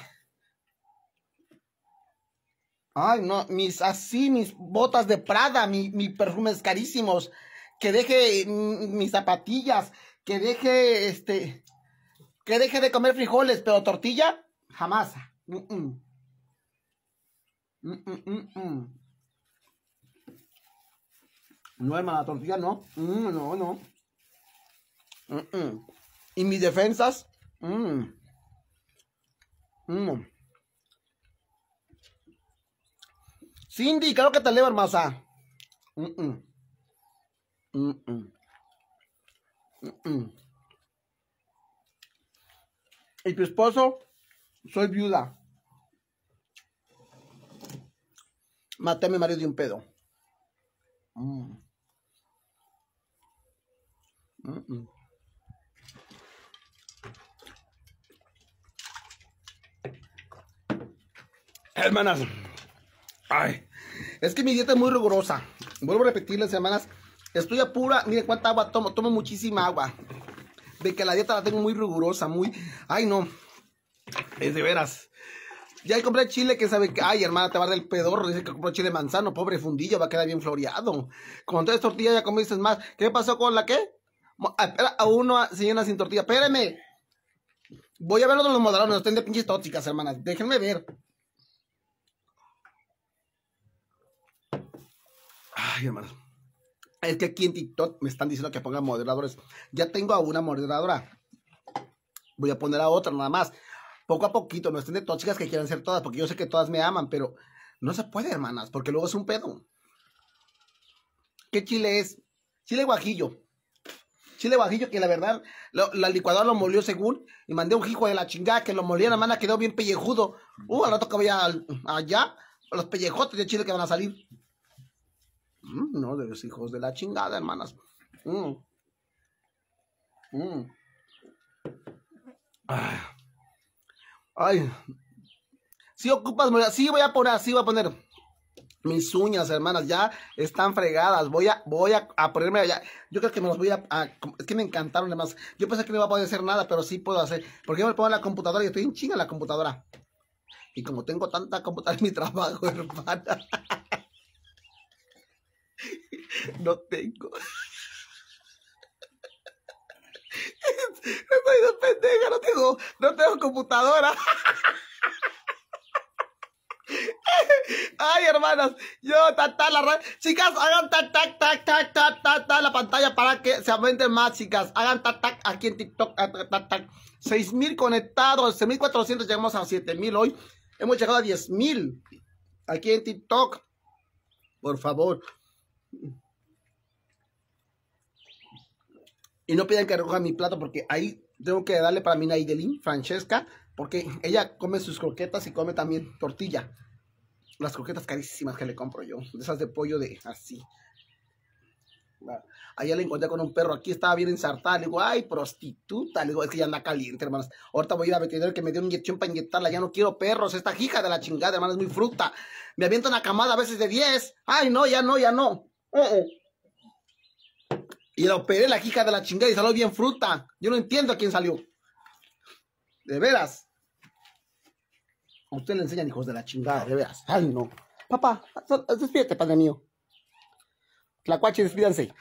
Ay, no, mis, así, mis botas de Prada, mi, mis perfumes carísimos, que deje mm, mis zapatillas, que deje, este, que deje de comer frijoles, pero tortilla, jamás. Mm -mm. Mm -mm, mm -mm. No, hermana, tortilla no, mm, no, no. Mm -mm. Y mis defensas, mm. Mm. Cindy, claro que te leo, hermosa. Mm -mm. Mm -mm. Mm -mm. ¿Y tu esposo? Soy viuda. Maté a mi marido de un pedo. Mm. Mm -mm. Hermanas, ay, es que mi dieta es muy rigurosa. Vuelvo a repetirles, hermanas, estoy a pura, miren cuánta agua tomo, tomo muchísima agua. De que la dieta la tengo muy rigurosa, muy, ay no, es de veras. Ya compré chile que sabe que, ay hermana, te va a dar el pedorro, dice que compró chile manzano, pobre fundillo, va a quedar bien floreado. Con tres tortillas ya comiste más. ¿Qué pasó con la qué? Ah, espera, a uno, señora sin tortilla, espérenme. Voy a ver lo de los moderados, no estén de pinches tóxicas, hermanas, déjenme ver. Ay, hermanos. Es que aquí en TikTok me están diciendo que ponga moderadores. Ya tengo a una moderadora. Voy a poner a otra nada más. Poco a poquito, no estén de tóxicas que quieran ser todas, porque yo sé que todas me aman, pero no se puede, hermanas, porque luego es un pedo. ¿Qué chile es? Chile guajillo. Chile guajillo que la verdad, lo, la licuadora lo molió según, y mandé un hijo de la chingada que lo molía, la hermana quedó bien pellejudo. Uh, al rato que vaya allá, los pellejotes de chile que van a salir. Mm, no, de los hijos de la chingada, hermanas. Mm. Mm. Ay. Ay. Si ocupas, sí voy a poner, sí voy a poner. Mis uñas, hermanas, ya están fregadas. Voy a, voy a, a ponerme allá. Yo creo que me los voy a, a. Es que me encantaron, además. Yo pensé que no iba a poder hacer nada, pero sí puedo hacer. Porque yo me pongo en la computadora y estoy en chinga en la computadora. Y como tengo tanta computadora en mi trabajo, hermana. No tengo. Estoy de pendeja, no tengo, no tengo computadora. Ay, hermanas, yo, ta, ta, la red. Chicas, hagan tac, tac, tac, tac, tac, tac, tac, la pantalla para que se aumenten más, chicas. Hagan tac, tac, aquí en TikTok, tac, tac, tac. seis mil conectados, seis mil cuatrocientos, llegamos a siete mil hoy. Hemos llegado a diez mil aquí en TikTok. Por favor. Y no pidan que recoja mi plato porque ahí tengo que darle para mi Naidelin, Francesca, porque ella come sus croquetas y come también tortilla. Las croquetas carísimas que le compro yo, de esas de pollo de así. Allá le encontré con un perro, aquí estaba bien ensartada. Le digo, ay, prostituta. Le digo, es que ya anda caliente, hermanas. Ahorita voy a ir a veterinario que me dio una inyección para inyectarla. Ya no quiero perros, esta hija de la chingada, hermanas, es muy fruta. Me avienta una camada a veces de diez. Ay, no, ya no, ya no. Uh -uh. Y la operé la hija de la chingada y salió bien fruta. Yo no entiendo a quién salió. De veras. A usted le enseñan hijos de la chingada, de veras. Ay, no. Papá, despídete, padre mío. Tlacuache, despídanse.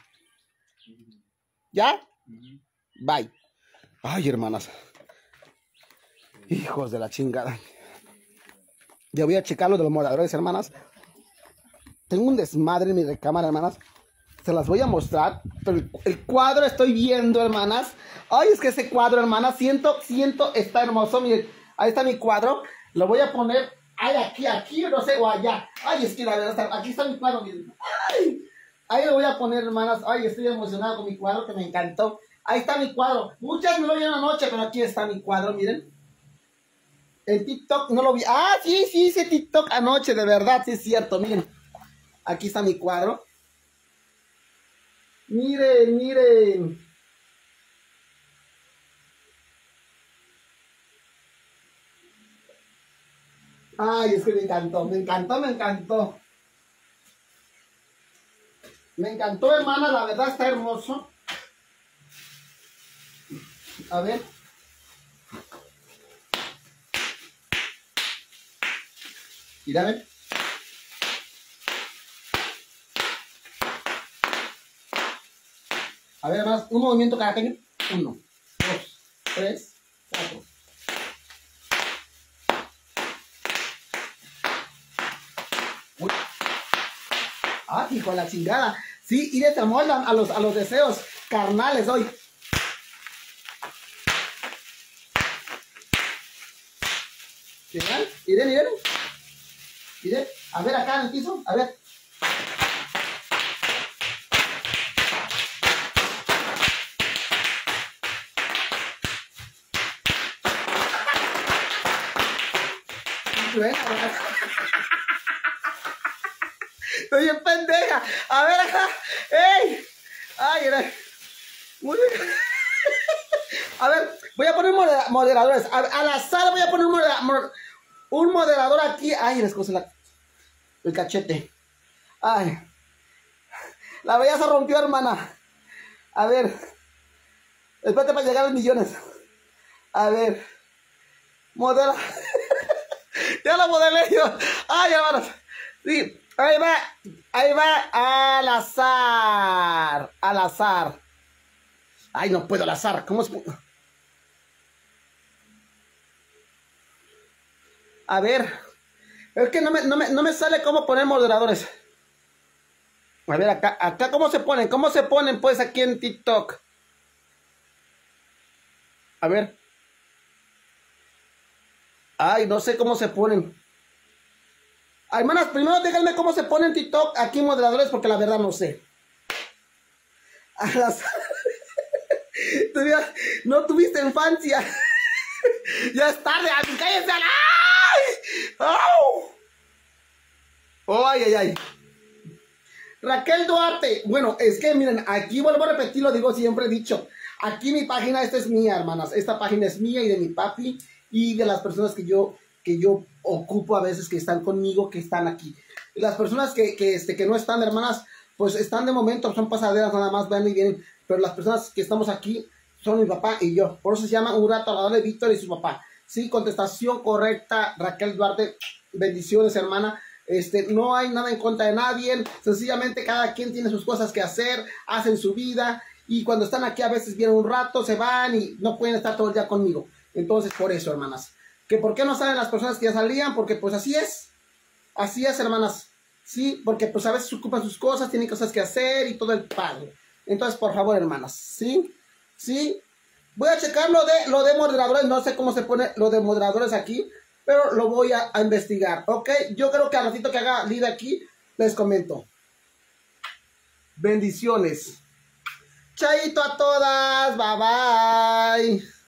¿Ya? Bye. Ay, hermanas. Hijos de la chingada. Ya voy a checar lo de los moradores, hermanas. Tengo un desmadre en mi recámara, hermanas. Se las voy a mostrar. Pero el, el cuadro estoy viendo, hermanas. Ay, es que ese cuadro, hermanas, siento, siento, está hermoso. Miren, ahí está mi cuadro. Lo voy a poner, ay, aquí, aquí, no sé, o allá. Ay, es que la verdad, aquí está mi cuadro, miren. Ay, ahí lo voy a poner, hermanas. Ay, estoy emocionado con mi cuadro, que me encantó. Ahí está mi cuadro. Muchas me lo vieron anoche, pero aquí está mi cuadro, miren. En TikTok no lo vi. Ah, sí, sí, hice TikTok anoche, de verdad, sí es cierto, miren. Aquí está mi cuadro. Miren, miren. Ay, es que me encantó, me encantó, me encantó. Me encantó, hermana, la verdad está hermoso. A ver. Mira, a ver. A ver, hermanas, un movimiento cada caño. Uno, dos, tres, cuatro. Uy. Ah, hijo de la chingada. Sí, y te moldan a los, a los deseos carnales hoy. ¿Miren? Miren, miren. Miren. A ver acá en el piso. A ver. Estoy bien pendeja. A ver acá. ¡Ey! Ay, era. Muy bien. A ver, voy a poner moderadores. A, al azar voy a poner un, moder, un moderador aquí. Ay, les cose la, el cachete. Ay. La belleza rompió, hermana. A ver. Espérate para llegar a los millones. A ver. Modela. Ya lo modelé yo. Ay, hermanos. Sí. Ahí va. Ahí va. Al azar. Al azar. Ay, no puedo al azar. ¿Cómo es? A ver. Es que no me, no me, no me sale cómo poner moderadores. A ver, acá, acá, ¿cómo se ponen? ¿Cómo se ponen, pues, aquí en TikTok? A ver. Ay, no sé cómo se ponen. Ay, hermanas, primero díganme cómo se ponen en TikTok aquí moderadores, porque la verdad no sé. A las... No tuviste infancia. Ya es tarde. ¡Ay, cállense! ¡Ay! ¡Oh! ¡Oh, ay, ay, ay! Raquel Duarte. Bueno, es que miren, aquí vuelvo a repetir, lo digo siempre he dicho. Aquí mi página, esta es mía, hermanas. Esta página es mía y de mi papi y de las personas que yo, que yo ocupo a veces, que están conmigo, que están aquí. Las personas que, que, este, que no están, hermanas, pues están de momento, son pasaderas, nada más van y vienen. Pero las personas que estamos aquí son mi papá y yo. Por eso se llama Un Rato Agradable, Víctor y su papá. Sí, contestación correcta, Raquel Duarte. Bendiciones, hermana. Este, no hay nada en contra de nadie. Sencillamente cada quien tiene sus cosas que hacer, hacen su vida. Y cuando están aquí a veces vienen un rato, se van y no pueden estar todo el día conmigo. Entonces, por eso, hermanas. ¿Que por qué no salen las personas que ya salían? Porque pues así es. Así es, hermanas. Sí, porque pues a veces ocupan sus cosas, tienen cosas que hacer y todo el padre. Entonces, por favor, hermanas. Sí, sí. Voy a checar lo de, lo de moderadores. No sé cómo se pone lo de moderadores aquí, pero lo voy a, a investigar. Ok, yo creo que al ratito que haga lead aquí, les comento. Bendiciones. Chaito a todas. Bye, bye.